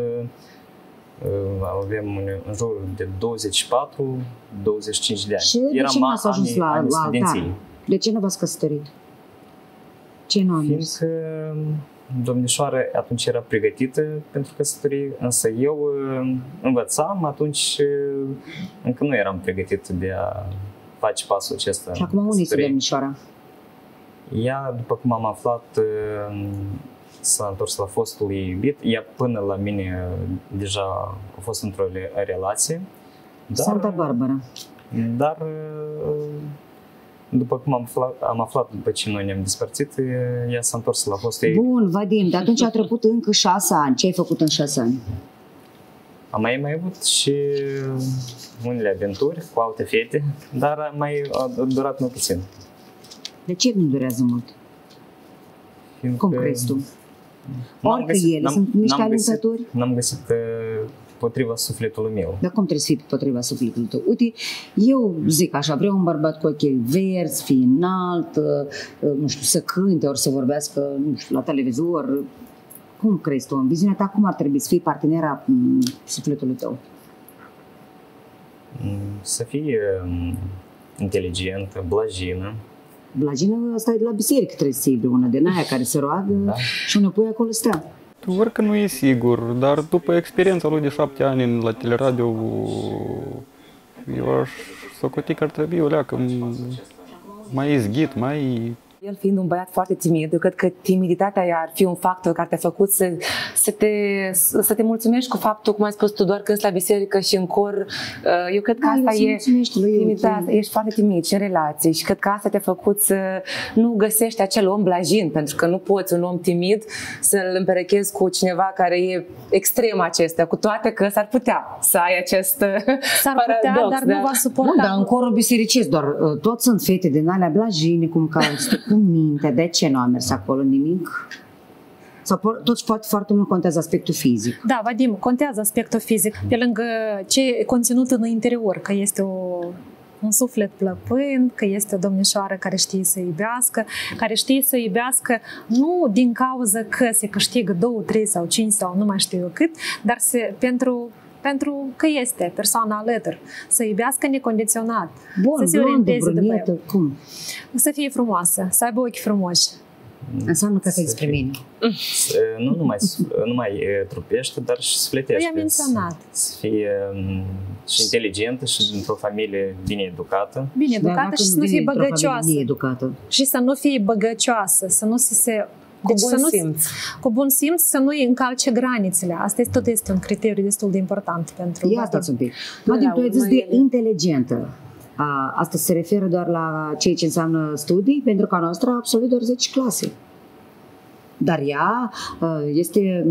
[SPEAKER 8] avem în jur de 24-25 de ani.
[SPEAKER 2] Și de ce n-ați ajuns la altar? De ce nu v-ați căsătorit? Ce nu am mers?
[SPEAKER 8] Fiindcă domnișoara atunci era pregătită pentru căsătorie, însă eu învățam, atunci încă nu eram pregătit de a face pasul acesta.
[SPEAKER 2] Și acum unde este domnișoara?
[SPEAKER 8] Ea, după cum am aflat, s-a întors la fostul ei iubit. Ea până la mine deja a fost într-o relație.
[SPEAKER 2] Santa Barbara.
[SPEAKER 8] Dar după cum am aflat după ce noi ne-am despărțit, ea s-a întors la fostul ei.
[SPEAKER 2] Bun, Vadim, dar atunci a trecut încă 6 ani. Ce ai făcut în 6 ani?
[SPEAKER 8] Am mai avut și unele aventuri cu alte fete, dar a durat mai puțin.
[SPEAKER 2] De ce nu durează mult? Cum crezi tu? Orică ele sunt niște alintători?
[SPEAKER 8] N-am găsit potriva sufletului meu.
[SPEAKER 2] Dar cum trebuie să fii potriva sufletului tău? Uite, eu zic așa, vreau un bărbat cu ochii verzi, fie înalt, nu știu, să cânte, ori să vorbească, nu știu, la televizor. Cum crezi tu? În viziunea ta, cum ar trebui să fii partenera sufletului tău?
[SPEAKER 8] Să fie inteligentă, blajină.
[SPEAKER 2] Blajină, asta e de la biserică, trebuie să iei una din aia care se roagă, da. Și unde pui acolo stă.
[SPEAKER 7] Orică nu e sigur, dar după experiența lui de 7 ani la teleradio, eu aș socoti că ar trebui o leacă mai izghit, mai
[SPEAKER 3] El fiind un băiat foarte timid, eu cred că timiditatea ar fi un factor care te-a făcut să te mulțumești cu faptul, cum ai spus tu, doar când ești la biserică și în cor. Eu cred că asta e timiditatea. Ești foarte timid și în relații și cred că asta te-a făcut să nu găsești acel om blajin, pentru că nu poți un om timid să-l împerechezi cu cineva care e extrem acestea, cu toate că s-ar putea să ai acest
[SPEAKER 6] putea, dar nu va suporta.
[SPEAKER 2] Nu, dar în corul bisericesc doar toți sunt fete din alea blajine, cum calți, cu minte. De ce nu am mers acolo nimic? Sau toți foarte mult contează aspectul fizic.
[SPEAKER 6] Da, Vadim, contează aspectul fizic. Pe lângă ce e conținut în interior, că este un suflet plăpând, că este o domnișoară care știe să iubească, care știe să iubească nu din cauza că se câștigă 2, 3 sau 5 sau nu mai știu eu cât, dar pentru că este persoana alături, să iubească necondiționat, să se orienteze după el.
[SPEAKER 2] Cum?
[SPEAKER 6] Să fie frumoasă, să aibă ochi frumoși.
[SPEAKER 2] Înseamnă că despre mine.
[SPEAKER 8] Nu numai trupește, dar și sufletește.
[SPEAKER 6] I-am menționat.
[SPEAKER 8] Să fie și inteligentă și dintr-o familie bine educată.
[SPEAKER 6] Bine educată și să nu fie băgăcioasă.
[SPEAKER 2] Și
[SPEAKER 6] să nu fie băgăcioasă, să nu se...
[SPEAKER 3] Cu bun simț.
[SPEAKER 6] Cu bun simț, să nu încalce granițele. Asta tot este un criteriu destul de important pentru...
[SPEAKER 2] Ia stați un pic. Vadim, tu ai zis de inteligentă. Asta se referă doar la ceea ce înseamnă studii, pentru că a noastră absolut doar 10 clase. Dar ea este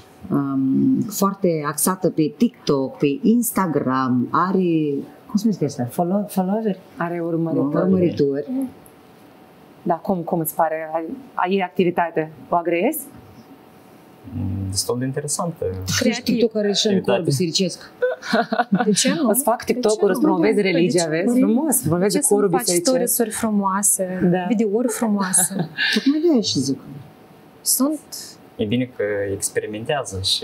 [SPEAKER 2] foarte axată pe TikTok, pe Instagram, are, cum se numește asta? Follower?
[SPEAKER 3] Are urmăritori. Da, cum îți pare? Ai activitate? O agrezi?
[SPEAKER 8] Destul de interesantă.
[SPEAKER 2] Creativ. TikTok-uri și în corp bisericesc.
[SPEAKER 6] De ce nu?
[SPEAKER 3] Îți fac TikTok-uri, îți promovezi religia, vezi? Frumos, promovezi corul bisericesc.
[SPEAKER 6] Să faci stories-uri frumoase, videouri frumoase.
[SPEAKER 2] Tocmai de aia și zic.
[SPEAKER 6] Sunt...
[SPEAKER 8] E bine că experimentează și...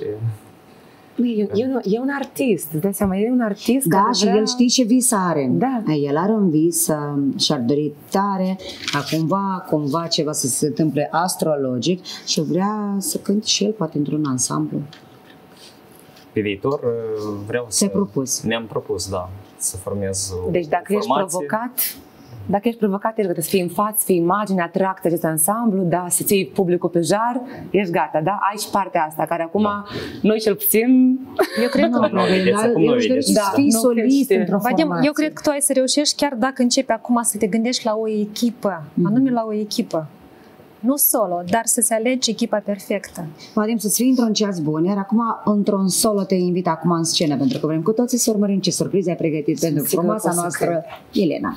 [SPEAKER 3] E un artist, îți dai seama, e un artist.
[SPEAKER 2] Da, și el știe ce vis are.
[SPEAKER 3] Da.
[SPEAKER 2] El are un vis și-ar dori tare ca cumva ceva să se întâmple astrologic și vrea să cânte și el poate într-un ansamblu.
[SPEAKER 8] Pe viitor vreau
[SPEAKER 2] Mi-am
[SPEAKER 8] propus, da, să formez o
[SPEAKER 3] Deci dacă ești provocat, ești gata să fii în față, să fii imagine, atracție acest ansamblu, da, să ții publicul pe jar, ești gata, da? Ai și partea asta, care acum, noi cel puțin...
[SPEAKER 6] Eu cred că
[SPEAKER 2] fii solist într-o formație.
[SPEAKER 6] Eu cred că tu ai să reușești chiar dacă începi acum să te gândești la o echipă, anume la o echipă. Nu solo, dar să-ți alegi echipa perfectă.
[SPEAKER 2] Vadim, să-ți fii într-un ceas bun, iar acum într-un solo te invit acum în scenă, pentru că vrem cu toții să urmărim ce surprize ai pregătit pentru frumoasa noastră Elena.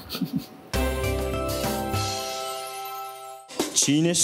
[SPEAKER 9] Cine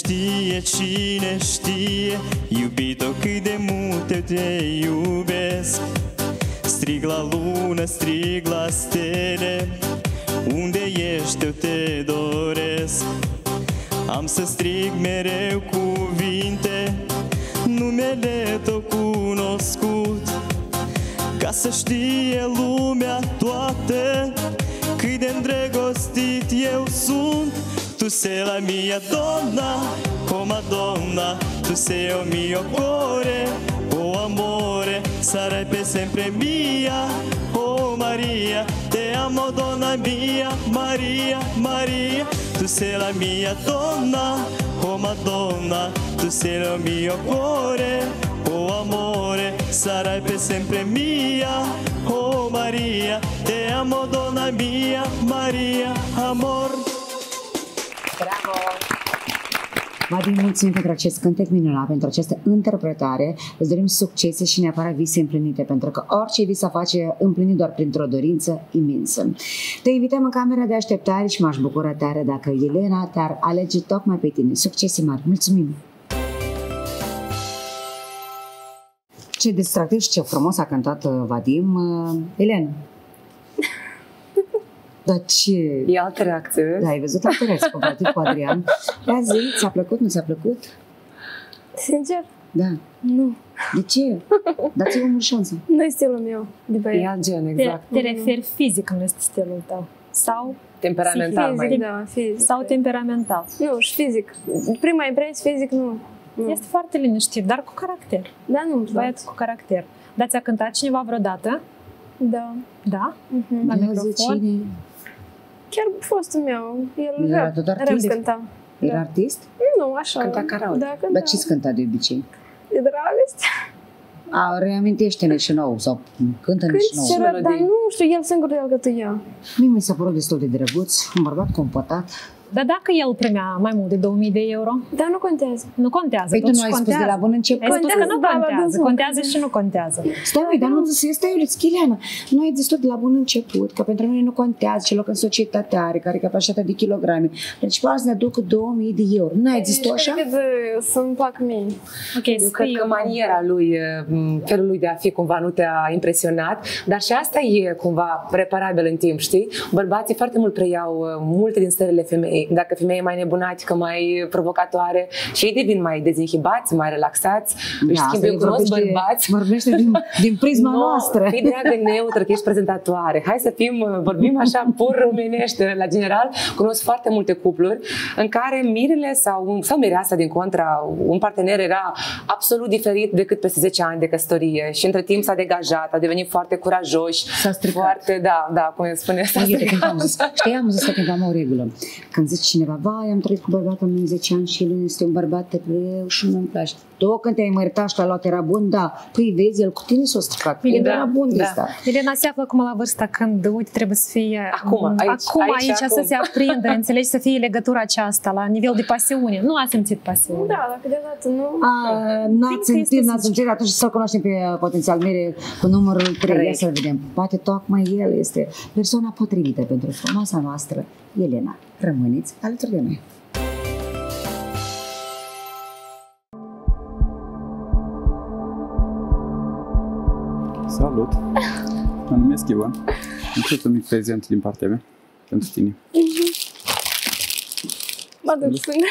[SPEAKER 9] știe, iubito, cât de mult te iubesc. Strig la lună, strig la stele, unde ești eu te doresc. Am să strig mereu cuvinte, numele tău cunoscut, ca să știe lumea toată cât de îndrăgostit eu sunt. Tu sei la mia donna, oh Madonna, tu sei o mio cuore, oh amore, sarai per sempre mia, oh Maria, te amo donna mia, Maria, Maria. Tu sei la mia donna, oh Madonna, tu sei lo mio cuore, oh amore, sarai per sempre mia, oh Maria, te amo donna mia, Maria, amor.
[SPEAKER 3] Bravo!
[SPEAKER 2] Vadim, mulțumim pentru acest cântec minunat, pentru această interpretare. Îți dorim succese și neapărat vise împlinite, pentru că orice vis se face împlinit doar printr-o dorință imensă. Te invităm în camera de așteptare și m-aș bucura tare dacă Elena te-ar alege tocmai pe tine. Succese mari! Mulțumim! Ce distractiv și ce frumos a cântat Vadim. Elena! Dar ce?
[SPEAKER 3] E altă reacție, vezi?
[SPEAKER 2] Da, ai văzut altă reacție comparativ cu Adrian. Ia zi, ți-a plăcut, nu ți-a plăcut?
[SPEAKER 4] Sincer?
[SPEAKER 2] Da.
[SPEAKER 4] Nu.
[SPEAKER 2] De ce? Dați-vă o șansă.
[SPEAKER 4] Nu e stilul meu de băiat.
[SPEAKER 3] E alt gen, exact.
[SPEAKER 6] Te referi fizic, nu este stilul tău? Sau
[SPEAKER 3] temperamental?
[SPEAKER 4] Fizic, da, fizic.
[SPEAKER 6] Sau temperamental?
[SPEAKER 4] Nu, și fizic. Prima impresie, fizic, nu.
[SPEAKER 6] Este foarte liniștit, dar cu caracter.
[SPEAKER 4] Da, nu-mi place.
[SPEAKER 6] Băiat cu caracter. Dar ți-a cântat cineva vreodată?
[SPEAKER 4] Da.
[SPEAKER 6] Da? La microfon?
[SPEAKER 4] Chiar fostul meu, el rap cânta.
[SPEAKER 2] Era artist?
[SPEAKER 4] Nu, așa.
[SPEAKER 3] Cânta karaoke.
[SPEAKER 4] Da, cânta.
[SPEAKER 2] Dar ce-ți cânta de obicei?
[SPEAKER 4] De dragoste.
[SPEAKER 2] Reamintește-ne și nou sau cântă-ne și nou.
[SPEAKER 4] Cânt, dar nu știu, el singur de alcătuia.
[SPEAKER 2] Mie mi s-a părut destul de drăguț, un bărbat compătat.
[SPEAKER 6] Dar dacă el primea mai mult de 2000 de euro?
[SPEAKER 4] Dar nu contează.
[SPEAKER 6] Nu contează.
[SPEAKER 2] Păi tu nu ai spus de la bun început.
[SPEAKER 6] Ai spus că nu contează.
[SPEAKER 4] Da,
[SPEAKER 6] Contează și nu contează.
[SPEAKER 2] Stai, dar nu stai, Iuliana. Nu ai zis tot de la bun început, că pentru mine nu contează ce loc în societate are, care e capacitatea de kilograme. Deci poate să ne aducă 2000 de euro. Nu ai zis tu așa?
[SPEAKER 4] Să-mi plac mie.
[SPEAKER 3] Okay, eu cred că maniera lui, felul lui de a fi cumva nu te-a impresionat, dar și asta e cumva reparabil în timp, știi? Bărbații foarte mult preiau multe din stările femei. Dacă femeia e mai nebunatică, mai provocatoare și ei devin mai dezinhibați, mai relaxați. Eu cunosc bărbați.
[SPEAKER 2] Vorbește din prisma noastră.
[SPEAKER 3] Fii dragă neutră, că ești prezentatoare. Hai să vorbim așa pur românește. La general, cunosc foarte multe cupluri în care mirele sau mireasa din contra, un partener era absolut diferit decât peste 10 ani de căsătorie și între timp s-a degajat, a devenit foarte curajoși.
[SPEAKER 2] S-a stricat.
[SPEAKER 3] Foarte, da, cum spune, s-a stricat.
[SPEAKER 2] Știi, am zis că am o regulă. Când zice cineva, am trăit cu bărbatul meu 10 ani și el este un bărbat tăpleu și nu-mi place. Tu când te-ai măritat și l-a luat, era bun, da. Păi vezi, el cu tine s-a stricat. El era bun de asta.
[SPEAKER 6] Milena se află acum la vârsta când, uite, trebuie să fie
[SPEAKER 3] acum aici,
[SPEAKER 6] să se aprindă, înțelegi, să fie legătura aceasta la nivel de pasiune. Nu a simțit pasiune.
[SPEAKER 4] Da, dacă deodată nu...
[SPEAKER 2] N-ați simțit, atunci să-l cunoaștem pe potențial mere cu numărul 3. Ia să-l vedem. Poate tocmai el este persoana potrivită pentru frumoasa noastră, Elena. Rămâneți alături de noi.
[SPEAKER 7] Salut! Mă numesc Ivan. Încep un mic prezent din partea mea pentru tine.
[SPEAKER 4] Mă duc sună.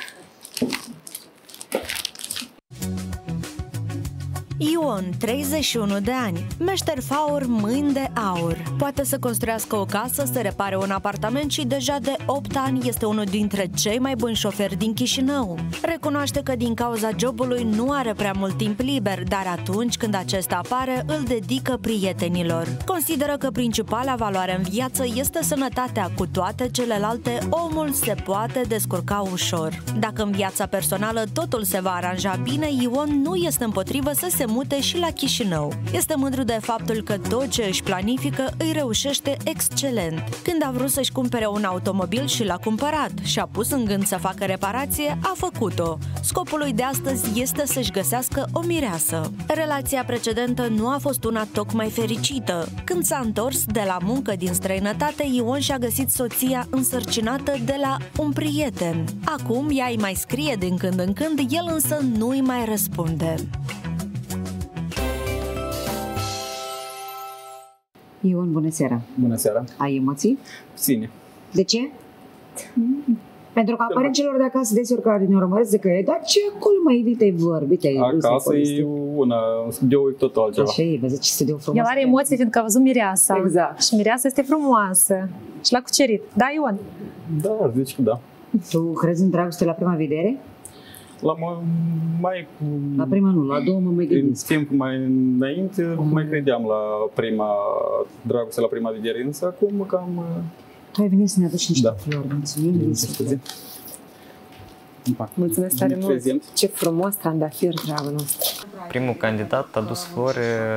[SPEAKER 1] Ion, 31 de ani, meșter faur, mâini de aur. Poate să construiască o casă, să repare un apartament și deja de 8 ani este unul dintre cei mai buni șoferi din Chișinău. Recunoaște că din cauza jobului nu are prea mult timp liber, dar atunci când acesta apare, îl dedică prietenilor. Consideră că principala valoare în viață este sănătatea, cu toate celelalte omul se poate descurca ușor. Dacă în viața personală totul se va aranja bine, Ion nu este împotrivă să se mute și la Chișinău. Este mândru de faptul că tot ce își planifică îi reușește excelent. Când a vrut să-și cumpere un automobil și l-a cumpărat și a pus în gând să facă reparație, a făcut-o. Scopul lui de astăzi este să-și găsească o mireasă. Relația precedentă nu a fost una tocmai fericită. Când s-a întors de la muncă din străinătate, Ion și-a găsit soția însărcinată de la un prieten. Acum ea îi mai scrie din când în când, el însă nu îi mai răspunde.
[SPEAKER 2] Ion, bună seara!
[SPEAKER 7] Bună seara!
[SPEAKER 2] Ai emoții?
[SPEAKER 7] Puține.
[SPEAKER 2] De ce? Pentru că aparent celor de acasă deseori care ne urmăresc zic că dar ce acolo mai iubite ai vorbit?
[SPEAKER 7] Acasă e un studio tot altceva.
[SPEAKER 2] Așa e, vezi ce studio frumos.
[SPEAKER 6] El are emoții fiindcă a văzut mireasa.
[SPEAKER 3] Exact.
[SPEAKER 6] Și mireasa este frumoasă. Și l-a cucerit. Da, Ion?
[SPEAKER 7] Da, zici că da.
[SPEAKER 2] Tu crezi în dragoste la prima vedere?
[SPEAKER 7] La
[SPEAKER 2] prima nu, la două mă mai gândesc.
[SPEAKER 7] În timp mai înainte mai credeam la prima dragoste, la prima vedere, însă acum cam...
[SPEAKER 2] Tu ai venit să ne aduci niște flori, mulțumim.
[SPEAKER 3] Mulțumesc tare mult. Ce frumos trandafir, dragă nostru.
[SPEAKER 10] Primul candidat a dus flori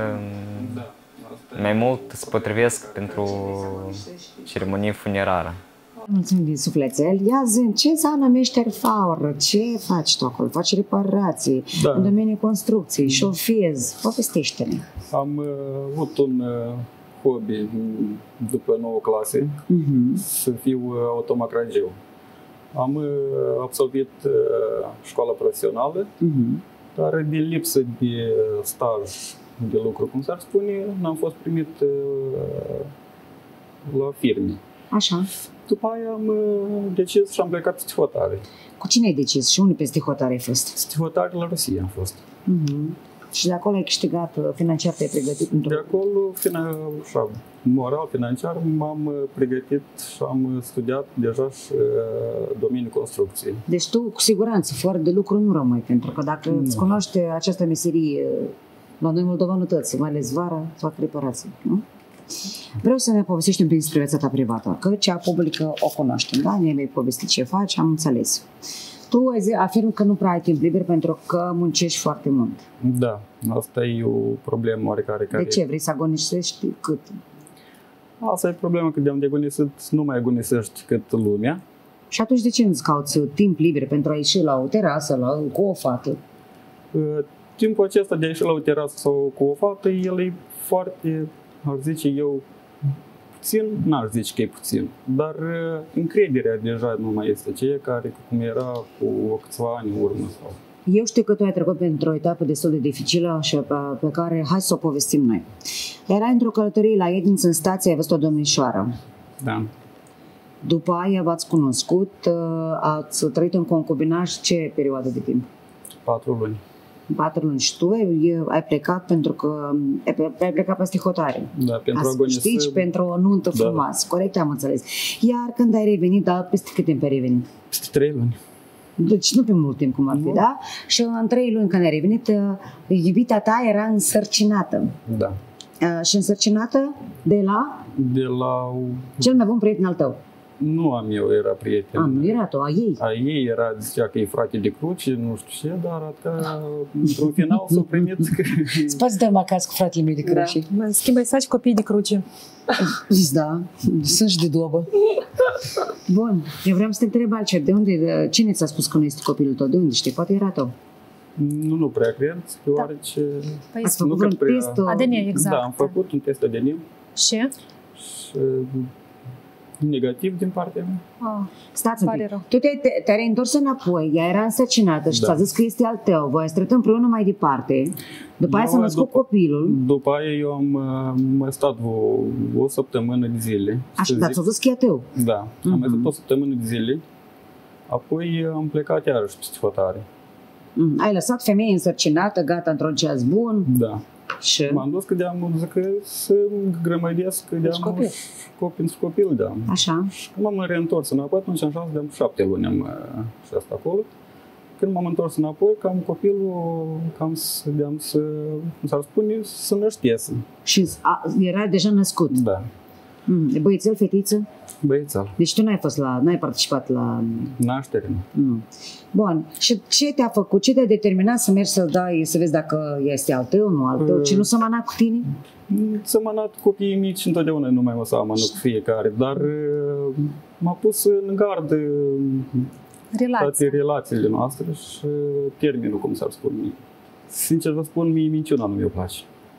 [SPEAKER 10] mai mult se potrivesc pentru ceremonie funerară.
[SPEAKER 2] Mulțumim din sufletel. Ia zi, ce înseamnă meșter faur? Ce faci tu acolo? Faci reparații în domeniul construcției, șofezi? Povestește-ne.
[SPEAKER 7] Am avut un hobby după 9 clase, să fiu automacragiu. Am absolvit școala profesională, dar din lipsă de staj de lucru, cum s-ar spune, n-am fost primit la firme.
[SPEAKER 2] Așa.
[SPEAKER 7] După aia am decis și am plecat stihotare.
[SPEAKER 2] Cu cine ai decis și unde pe stihotare ai fost?
[SPEAKER 7] Stihotare la Rusia am fost.
[SPEAKER 2] Și de acolo ai câștigat financiar, te-ai pregătit?
[SPEAKER 7] De acolo, moral, financiar, m-am pregătit și am studiat deja și domeniul construcției.
[SPEAKER 2] Deci tu, cu siguranță, fără de lucru nu rămâi, pentru că dacă îți cunoști această meserie, la noi moldovanul tăți, mai ales vara, fac reparații, nu? Vreau să ne povestești un pic despre viața ta privată, că cea publică o cunoaștem, da? Ne mi-ai povestit ce faci, am înțeles. Tu afirmi că nu prea ai timp liber pentru că muncești foarte mult.
[SPEAKER 7] Da, asta e o problemă oarecare.
[SPEAKER 2] De ce? Vrei să agonisești cât?
[SPEAKER 7] Asta e problema, că de-am de agonisit, nu mai agonisești cât lumea.
[SPEAKER 2] Și atunci de ce nu-ți cauți timp liber pentru a ieși la o terasă, cu o fată?
[SPEAKER 7] Timpul acesta de a ieși la o terasă sau cu o fată, el e foarte, aș zice eu, puțin, n-aș zice că e puțin, dar încrederea deja nu mai este aceea care cum era cu câțiva ani în urmă. Sau.
[SPEAKER 2] Eu știu că tu ai trecut pentru o etapă destul de dificilă și pe care hai să o povestim noi. Erai într-o călătorie la Edinț, în stație, ai văzut o domnișoară.
[SPEAKER 7] Da.
[SPEAKER 2] După aia v-ați cunoscut, ați trăit în concubinaj ce perioadă de timp?
[SPEAKER 7] 4 luni.
[SPEAKER 2] 4 luni. Și tu ai plecat pentru că ai plecat peste hotare.
[SPEAKER 7] Da, pentru agonisă.
[SPEAKER 2] Știi, pentru o nuntă frumoasă. Corect, am înțeles. Iar când ai revenit, peste cât timp ai revenit?
[SPEAKER 7] Peste 3 luni.
[SPEAKER 2] Deci nu pe mult timp cum ar fi, da? Și în 3 luni când ai revenit, iubita ta era însărcinată.
[SPEAKER 7] Da.
[SPEAKER 2] Și însărcinată de la?
[SPEAKER 7] De la...
[SPEAKER 2] Cel mai bun prieten al tău.
[SPEAKER 7] Nu am eu, era prieten.
[SPEAKER 2] Nu era tu, a ei.
[SPEAKER 7] A ei era, zicea că e frate de cruce, nu știu ce, dar într-un final s-a primit că...
[SPEAKER 2] Spăți dăm acasă cu fratele meu de cruce.
[SPEAKER 6] Da. Schimbai să faci copii de cruce.
[SPEAKER 2] Da, sunt și de dobă. Bun, eu vreau să te întreb altceva. De unde, cine ți-a spus că nu este copilul tău? De unde știi? Poate era tău.
[SPEAKER 7] Nu prea cred, deoarece...
[SPEAKER 2] Păi ați făcut un test
[SPEAKER 6] ADN, exact.
[SPEAKER 7] Da, am făcut un test ADN.
[SPEAKER 6] Și?
[SPEAKER 7] Și negativ din partea mea.
[SPEAKER 2] Stați un pic. Tu te-ai reîntors înapoi, ea era însărcinată și ți-a zis că este al tău. Voi ați trăit împreună mai departe. După aia s-a născut copilul.
[SPEAKER 7] După aia eu am mai stat o săptămână de zile.
[SPEAKER 2] Așa, dar ți-a zis că e a tău.
[SPEAKER 7] Da, am mai stat o săptămână de zile. Apoi am plecat iarăși peste hotare.
[SPEAKER 2] Ai lăsat femeie însărcinată, gata, într-un ceas bun.
[SPEAKER 7] Da.
[SPEAKER 2] Și?
[SPEAKER 7] M-am dus că să grămădesc copil, da.
[SPEAKER 2] Așa.
[SPEAKER 7] Și când m-am reîntors înapoi, atunci am șans de 7 luni am șast acolo. Când m-am întors înapoi, cam copilul, s-ar spune, să năștiese.
[SPEAKER 2] Și era deja născut?
[SPEAKER 7] Da.
[SPEAKER 2] Băiețel, fetiță?
[SPEAKER 7] Băiețel.
[SPEAKER 2] Deci tu n-ai participat la...
[SPEAKER 7] Naștere.
[SPEAKER 2] Bun. Și ce te-a făcut? Ce te-a determinat să mergi să dai, să vezi dacă este al tău, nu al tău? Ce nu semăna cu tine?
[SPEAKER 7] Semănat copiii mici întotdeauna nu mai mă seamănă cu fiecare, dar m-a pus în gardă toate relațiile noastre și terminul, cum s-ar spune. Sincer vă spun, mie minciuna nu mi-o place.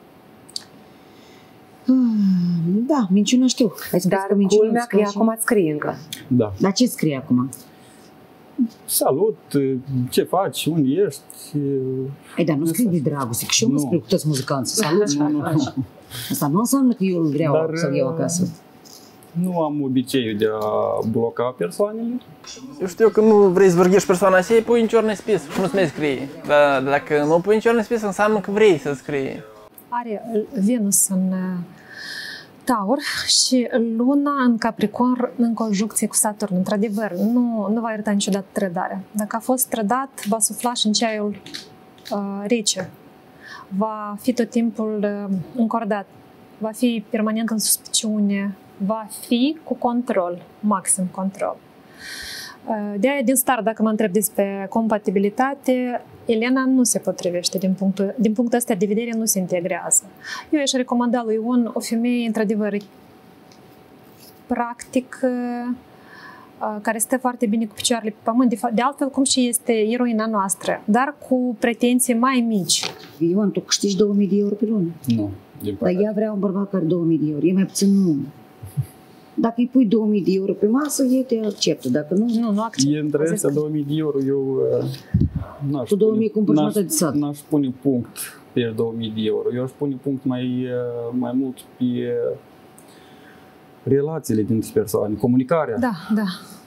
[SPEAKER 2] Da, minciuna știu.
[SPEAKER 3] Dar culmea că ea acum scrie încă.
[SPEAKER 7] Da.
[SPEAKER 2] Dar ce scrie acum?
[SPEAKER 7] Salut, ce faci, unde ești?
[SPEAKER 2] Dar nu scrie de dragoste, că și eu mă scriu cu toți muzicanții. Salut, ce faci? Asta nu înseamnă că eu îl vreau să-l iau acasă.
[SPEAKER 7] Nu am obiceiul de a bloca persoanele.
[SPEAKER 5] Eu știu că nu vrei să vorbești persoana și îi pui în ciornă spis și nu-ți mai scrie. Dar dacă nu pui în ciornă spis, înseamnă că vrei să scrie.
[SPEAKER 6] Are Venus în Taur și Luna în Capricorn în conjuncție cu Saturn. Într-adevăr, nu va ierta niciodată trădarea. Dacă a fost trădat, va sufla și în ceaiul rece. Va fi tot timpul încordat. Va fi permanent în suspiciune. Va fi cu control, maxim control. De-aia, din start, dacă mă întreb despre compatibilitate, Elena nu se potrivește din punctul ăsta de vedere, nu se integrează. Eu aș recomanda lui Ion o femeie, într-adevăr, practic, care stă foarte bine cu picioarele pe pământ, de altfel cum și este eroina noastră, dar cu pretenții mai mici.
[SPEAKER 2] Ion, tu câștigi 2000 de euro pe lună?
[SPEAKER 7] Nu, din păcate.
[SPEAKER 2] Dar ea vrea un bărbat care 2000 de euro, e mai puțin nu. Dacă îi pui 2000 de euro pe masă, ei te acceptă. Dacă nu acceptă.
[SPEAKER 7] E între astea 2000 de euro, eu
[SPEAKER 2] cu 2000 cumpăr jumătate de sat.
[SPEAKER 7] N-aș pune punct pe 2000 de euro. Eu aș pune punct mai mult pe relațiile dintre persoane, comunicarea.
[SPEAKER 6] Da, da.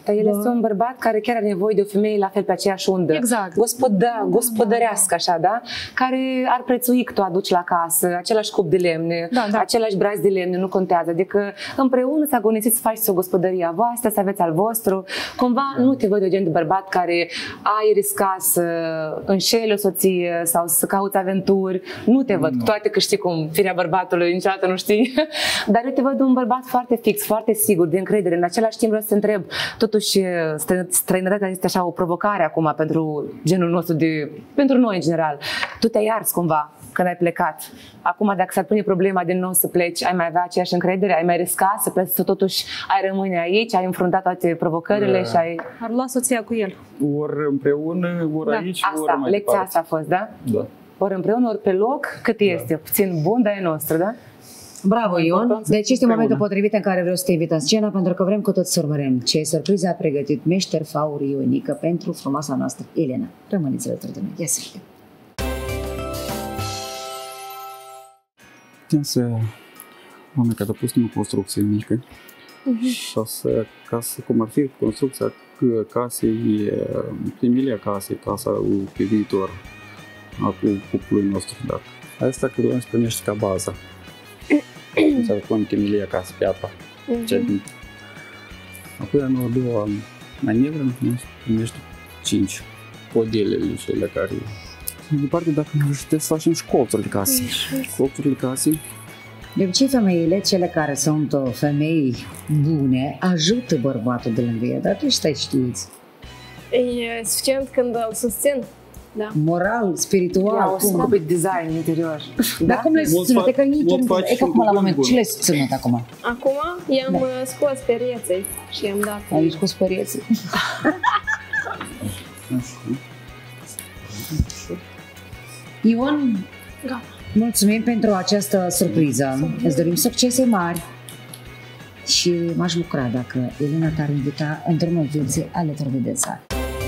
[SPEAKER 3] asta. El este un bărbat care chiar are nevoie de o femeie la fel pe aceeași undă.
[SPEAKER 6] Exact.
[SPEAKER 3] Gospodărească, așa, da? Care ar prețui că tu aduci la casă, același cup de lemne, același braț de lemne, nu contează. Adică împreună să agonițiți să faceți o gospodărie a voastră, să aveți al vostru. Cumva nu te văd de gen de bărbat care ai risca să înșeli o soție sau să cauți aventuri. Nu te văd. Toate că știi cum, firea bărbatului niciodată nu știi. Dar eu te văd un bărbat foarte fix, foarte sigur, de încredere. În același timp vreau să te întreb, totuși străinătatea este așa o provocare acum pentru genul nostru, pentru noi în general. Tu te-ai ars cumva când ai plecat. Acum dacă s-ar pune problema din nou să pleci, ai mai avea aceeași încredere? Ai mai risca să pleci, să totuși ai rămâne aici, ai înfruntat toate provocările și ai...
[SPEAKER 6] Ar lua soția cu el.
[SPEAKER 7] Ori împreună, ori aici, ori mai
[SPEAKER 3] lecția
[SPEAKER 7] departe.
[SPEAKER 3] asta a fost, da?
[SPEAKER 7] Da.
[SPEAKER 3] Ori împreună, ori pe loc, cât este? Puțin bun, dar e nostru, da?
[SPEAKER 2] Bravo, Ion! Deci este momentul potrivit în care vreau să te invit în scenă, pentru că vrem cu toți să urmărim ce surpriză a pregătit Meșter Faur Ionică pentru frumoasa noastră Elena. Rămâneți alături de noi. Ia să vedem.
[SPEAKER 7] Oameni care au pus în o construcție mică și ca să, cum ar fi construcția casei, familia casei, casa pe viitor a cuplului nostru. Dacă. Asta că doar se primește ca bază. Să pun temelia casei, piatra. Apoi anul a doua mai nevră, se primește 5 podelele cele care... Mai departe, dacă ne ajutăm să facem și colțuri de case. Colțurile casei.
[SPEAKER 2] De obicei, femeile, cele care sunt femei bune, ajută bărbatul de lângă ea, dar tu stai știuți.
[SPEAKER 4] E suficient când îl susțin. Da.
[SPEAKER 2] Moral, spiritual.
[SPEAKER 3] Cum pe design în interior.
[SPEAKER 2] Dar cum le susținut? E că acum la moment, ce le susținut acum?
[SPEAKER 4] Acum i-am scos pereții și i-am dat.
[SPEAKER 2] Ai scos pereții? Ion, mulțumim pentru această surpriză. Îți dorim succese mari și m-aș bucura dacă Elena te-ar invita într-un viețe alături de dânsa.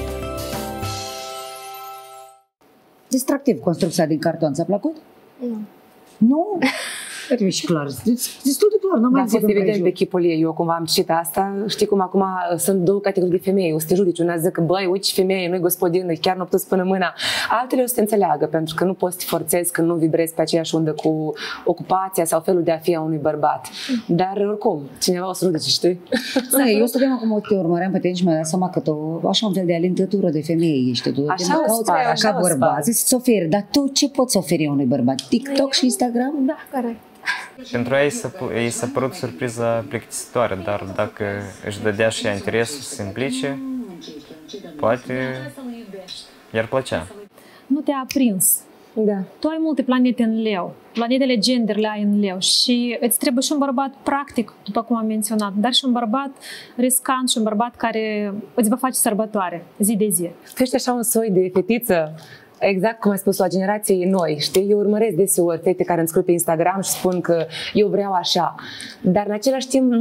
[SPEAKER 2] Distractiv construcția din carton, ți-a plăcut?
[SPEAKER 4] Nu.
[SPEAKER 2] Nu? Uite, și clar, destul de clar, nu mai
[SPEAKER 3] zic evident de chipul ei. Eu cumva am citit asta, știi cum acum sunt două categorii de femei, o să te judici, una zic că băi, uite ce femeie, nu-i gospodină, chiar nu pot spune mâna. Altele o să te înțeleagă, pentru că nu poți să te forțezi când nu vibrezi pe aceeași undă cu ocupația sau felul de a fi a unui bărbat. Dar oricum, cineva o să judice, știi?
[SPEAKER 2] Da, eu stăteam acum, te urmăream pe tine și mi-a dat seama că tu, așa un fel de alintătură de femeie ești tu. Așa bărbat, să-ți oferi, dar tu ce poți oferi unui bărbat? TikTok și Instagram?
[SPEAKER 4] Da, corect.
[SPEAKER 10] Pentru ei s-a părut surpriza plictisitoare, dar dacă își dădea și ea interesul să se implice, poate i-ar plăcea.
[SPEAKER 6] Nu te-a aprins.
[SPEAKER 3] Da.
[SPEAKER 6] Tu ai multe planete în leu, planetele gender le ai în leu și îți trebuie și un bărbat practic, după cum am menționat, dar și un bărbat riscant și un bărbat care îți va face sărbătoare zi de zi.
[SPEAKER 3] Tu ești așa un soi de fetiță. Exact cum ai spus, la generației noi, știi? Eu urmăresc deseori fete care îmi scriu pe Instagram și spun că eu vreau așa. Dar în același timp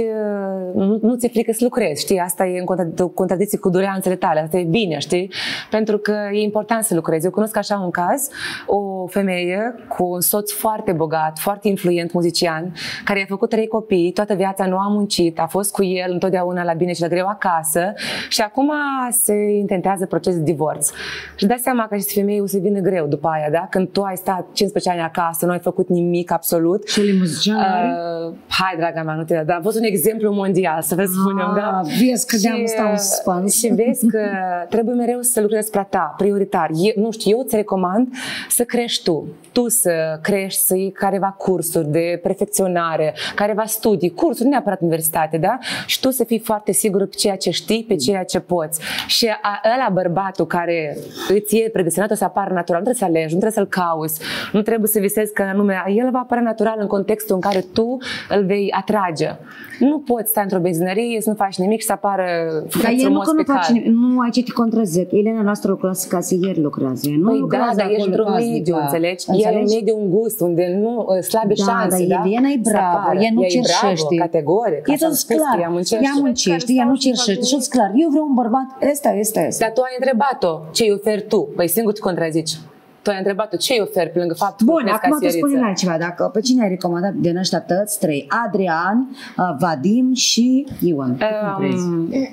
[SPEAKER 3] nu ți-e frică să lucrezi, știi? Asta e în contradicție cu doleanțele tale, asta e bine, știi? Pentru că e important să lucrezi. Eu cunosc așa un caz, o femeie cu un soț foarte bogat, foarte influent muzician, care a făcut 3 copii, toată viața nu a muncit, a fost cu el întotdeauna la bine și la greu acasă și acum se intentează proces de divorț. Și dai seama că femeie o să vină greu după aia, da? Când tu ai stat 15 ani acasă, nu ai făcut nimic absolut.
[SPEAKER 2] Și el muzician
[SPEAKER 3] hai, draga mea, nu te da. A fost un exemplu mondial, să vă spunem, da?
[SPEAKER 2] Vezi că de-am stau în suspans.
[SPEAKER 3] Și vezi că trebuie mereu să lucrezi asupra ta, prioritar. Nu știu, eu îți recomand să crești tu. Tu să crești, să iei careva cursuri de perfecționare, careva studii, cursuri, nu neapărat universitate, da? Și tu să fii foarte sigură pe ceea ce știi, pe ceea ce poți. Și ăla bărbatul care îți e predestinat să apară natural, nu trebuie să alegi, nu trebuie să-l cauți, nu trebuie să visezi că anume el va apărea natural în contextul în care tu îl vei atrage. Nu poți sta într-o benzinărie, să nu faci nimic și să apară frumos pe cal.
[SPEAKER 2] Nu ai ce te contrazic. Elena noastră lucrează casier, lucrează.
[SPEAKER 3] Păi da, dar ești într-un mediu, înțelegi? E un mediu îngust, unde nu slabe șanse, da?
[SPEAKER 2] Elena e bravă, ea nu cerșește.
[SPEAKER 3] Categoric.
[SPEAKER 2] E tot clar, ea muncește, ea nu cerșește. Și clar, eu vreau un bărbat, ăsta.
[SPEAKER 3] Dar tu ai întrebat-o ce îi oferi tu. Păi singur te contrazici. Tu ai întrebat-o ce îi oferi pe lângă faptul că
[SPEAKER 2] bun, acum tu spune-mi altceva. Dacă pe cine ai recomandat din ăștia tăți 3? Adrian, Vadim și Ion.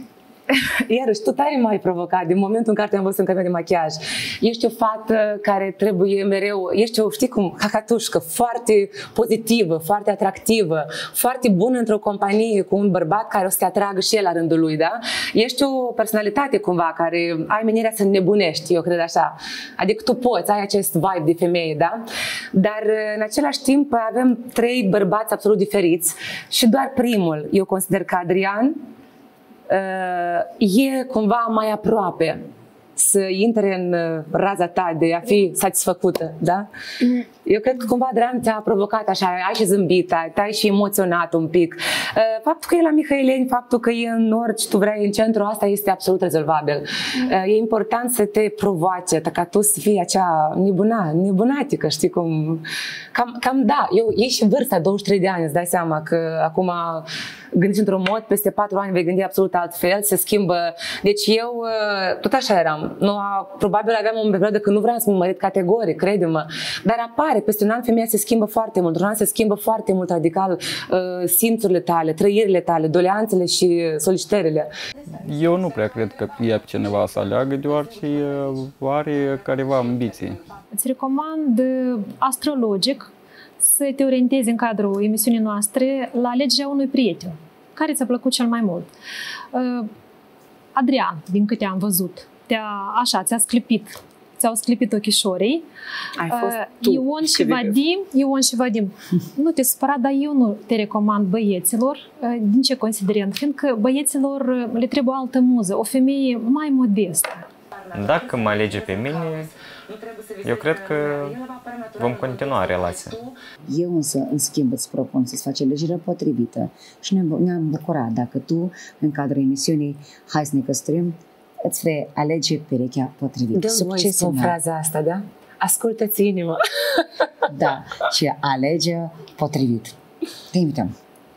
[SPEAKER 3] Iarăși, tu tare m-ai provocat din momentul în care te-am văzut în cabina de machiaj. Ești o fată care trebuie mereu, ești o, știi cum, cacatușcă, foarte pozitivă, foarte atractivă, foarte bună într-o companie cu un bărbat care o să te atragă și el la rândul lui, da? Ești o personalitate cumva care ai menirea să nebunești, eu cred așa. Adică tu poți, ai acest vibe de femeie, da? Dar în același timp avem 3 bărbați absolut diferiți și doar primul, eu consider că Adrian, e cumva mai aproape să intre în raza ta de a fi satisfăcută, da? Eu cred că cumva Adrian te-a provocat așa, ai și zâmbit, te-ai și emoționat un pic. Faptul că e la Mihaileni, faptul că e în nord și tu vrei în centru, asta este absolut rezolvabil. E important să te provoace, ca tu să fii acea nebunatică, știi cum... Cam da, e și vârsta, 23 de ani, îți dai seama că acum gândești într-un mod, peste 4 ani vei gândi absolut altfel, se schimbă. Deci eu tot așa eram. Probabil aveam o perioadă când nu vreau să mă mărit categoric, crede-mă. Dar apare, peste un an femeia se schimbă foarte mult, un an se schimbă foarte mult radical simțurile tale, trăirile tale, doleanțele și solicitările.
[SPEAKER 7] Eu nu prea cred că e cineva să aleagă, deoarece are careva ambiții.
[SPEAKER 6] Îți recomand astrologic să te orientezi în cadrul emisiunii noastre la alegerea unui prieten. Care ți-a plăcut cel mai mult? Adrian, din câte am văzut, ți-a sclipit. Ți-au sclipit ochișorii.
[SPEAKER 3] Ai fost tu.
[SPEAKER 6] Ion și Vadim. Nu te supăra, dar eu nu te recomand băieților. Din ce considerent? Fiindcă băieților le trebuie o altă muză, o femeie mai modestă.
[SPEAKER 10] Dacă mă alege pe mine, eu cred că vom continua relația.
[SPEAKER 2] Eu însă, în schimb, îți propun să-ți faci alegerea potrivită și ne-am bucurat dacă tu, în cadrul emisiunii Hai să ne căsătorim, îți vei alege perechea potrivită.
[SPEAKER 3] Dă-mi spun fraza asta, da? Ascultă-ți inima.
[SPEAKER 2] Da, și alege potrivit. Te invităm.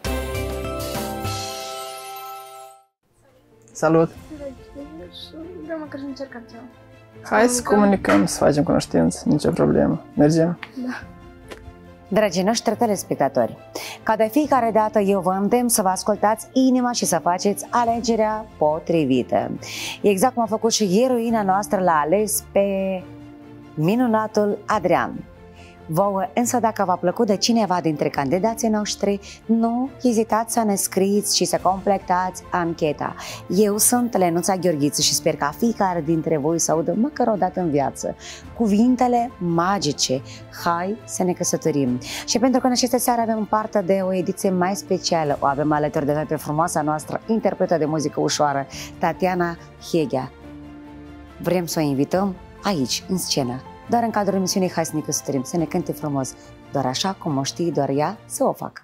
[SPEAKER 5] Salut!
[SPEAKER 4] Vreau măcar să încercăm ceva.
[SPEAKER 5] Hai să comunicăm, să facem cunoștință, nicio problemă. Mergem?
[SPEAKER 4] Da.
[SPEAKER 2] Dragii noștri telespectatori, ca de fiecare dată eu vă îndemn să vă ascultați inima și să faceți alegerea potrivită. Exact cum a făcut și eroina noastră, l-a ales pe minunatul Adrian. Vouă însă, dacă v-a plăcut de cineva dintre candidații noștri, nu ezitați să ne scrieți și să completați ancheta. Eu sunt Lenuța Gheorghiță și sper ca fiecare dintre voi să audă măcar o dată în viață cuvintele magice: hai să ne căsătorim. Și pentru că în această seară avem parte de o ediție mai specială, o avem alături de noi pe frumoasa noastră interpretă de muzică ușoară, Tatiana Hegea. Vrem să o invităm aici, în scenă, doar în cadrul emisiunii Hai să ne căsătorim, să ne cânte frumos, doar așa cum o știe doar ea să o facă.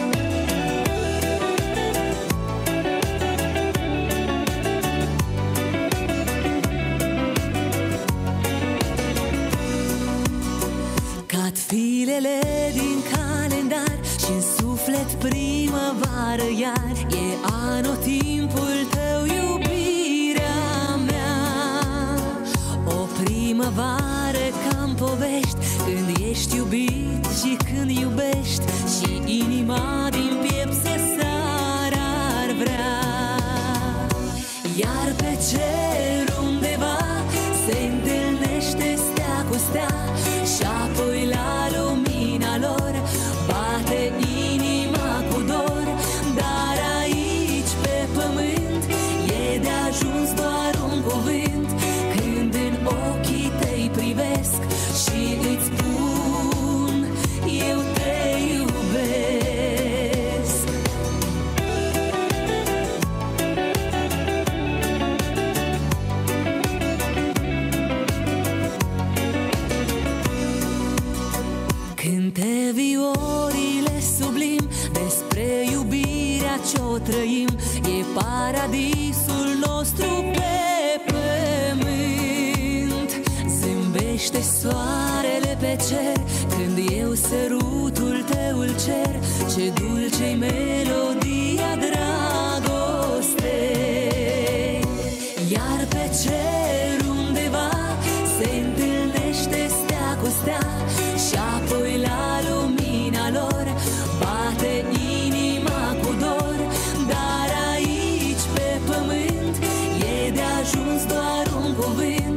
[SPEAKER 11] Cad filele din calendar și-n suflet primăvară iar. E anotimpul tău, iubirea mea. O primăvară ca-n povești, când ești iubit și când iubești, și inima din piept să sară ar vrea. Iar pe cer undeva se întâlnește stea cu stea, și apoi la lumina lor bate inima cu dor. Dar aici pe pământ e de ajuns doar un cuvânt, când în ochii tăi privesc și îți spun eu te iubesc. Cânte viorile sublim despre iubirea ce-o trăim, e paradisul nostru pe pământ. Zâmbește soarele pe cer când eu sărutul tău îl cer, ce dulce-i melodia dragostei. Iar pe cer undeva se întâlnește stea cu stea, și apoi la lumina lor bate inima cu dor. Dar aici pe pământ cuvânt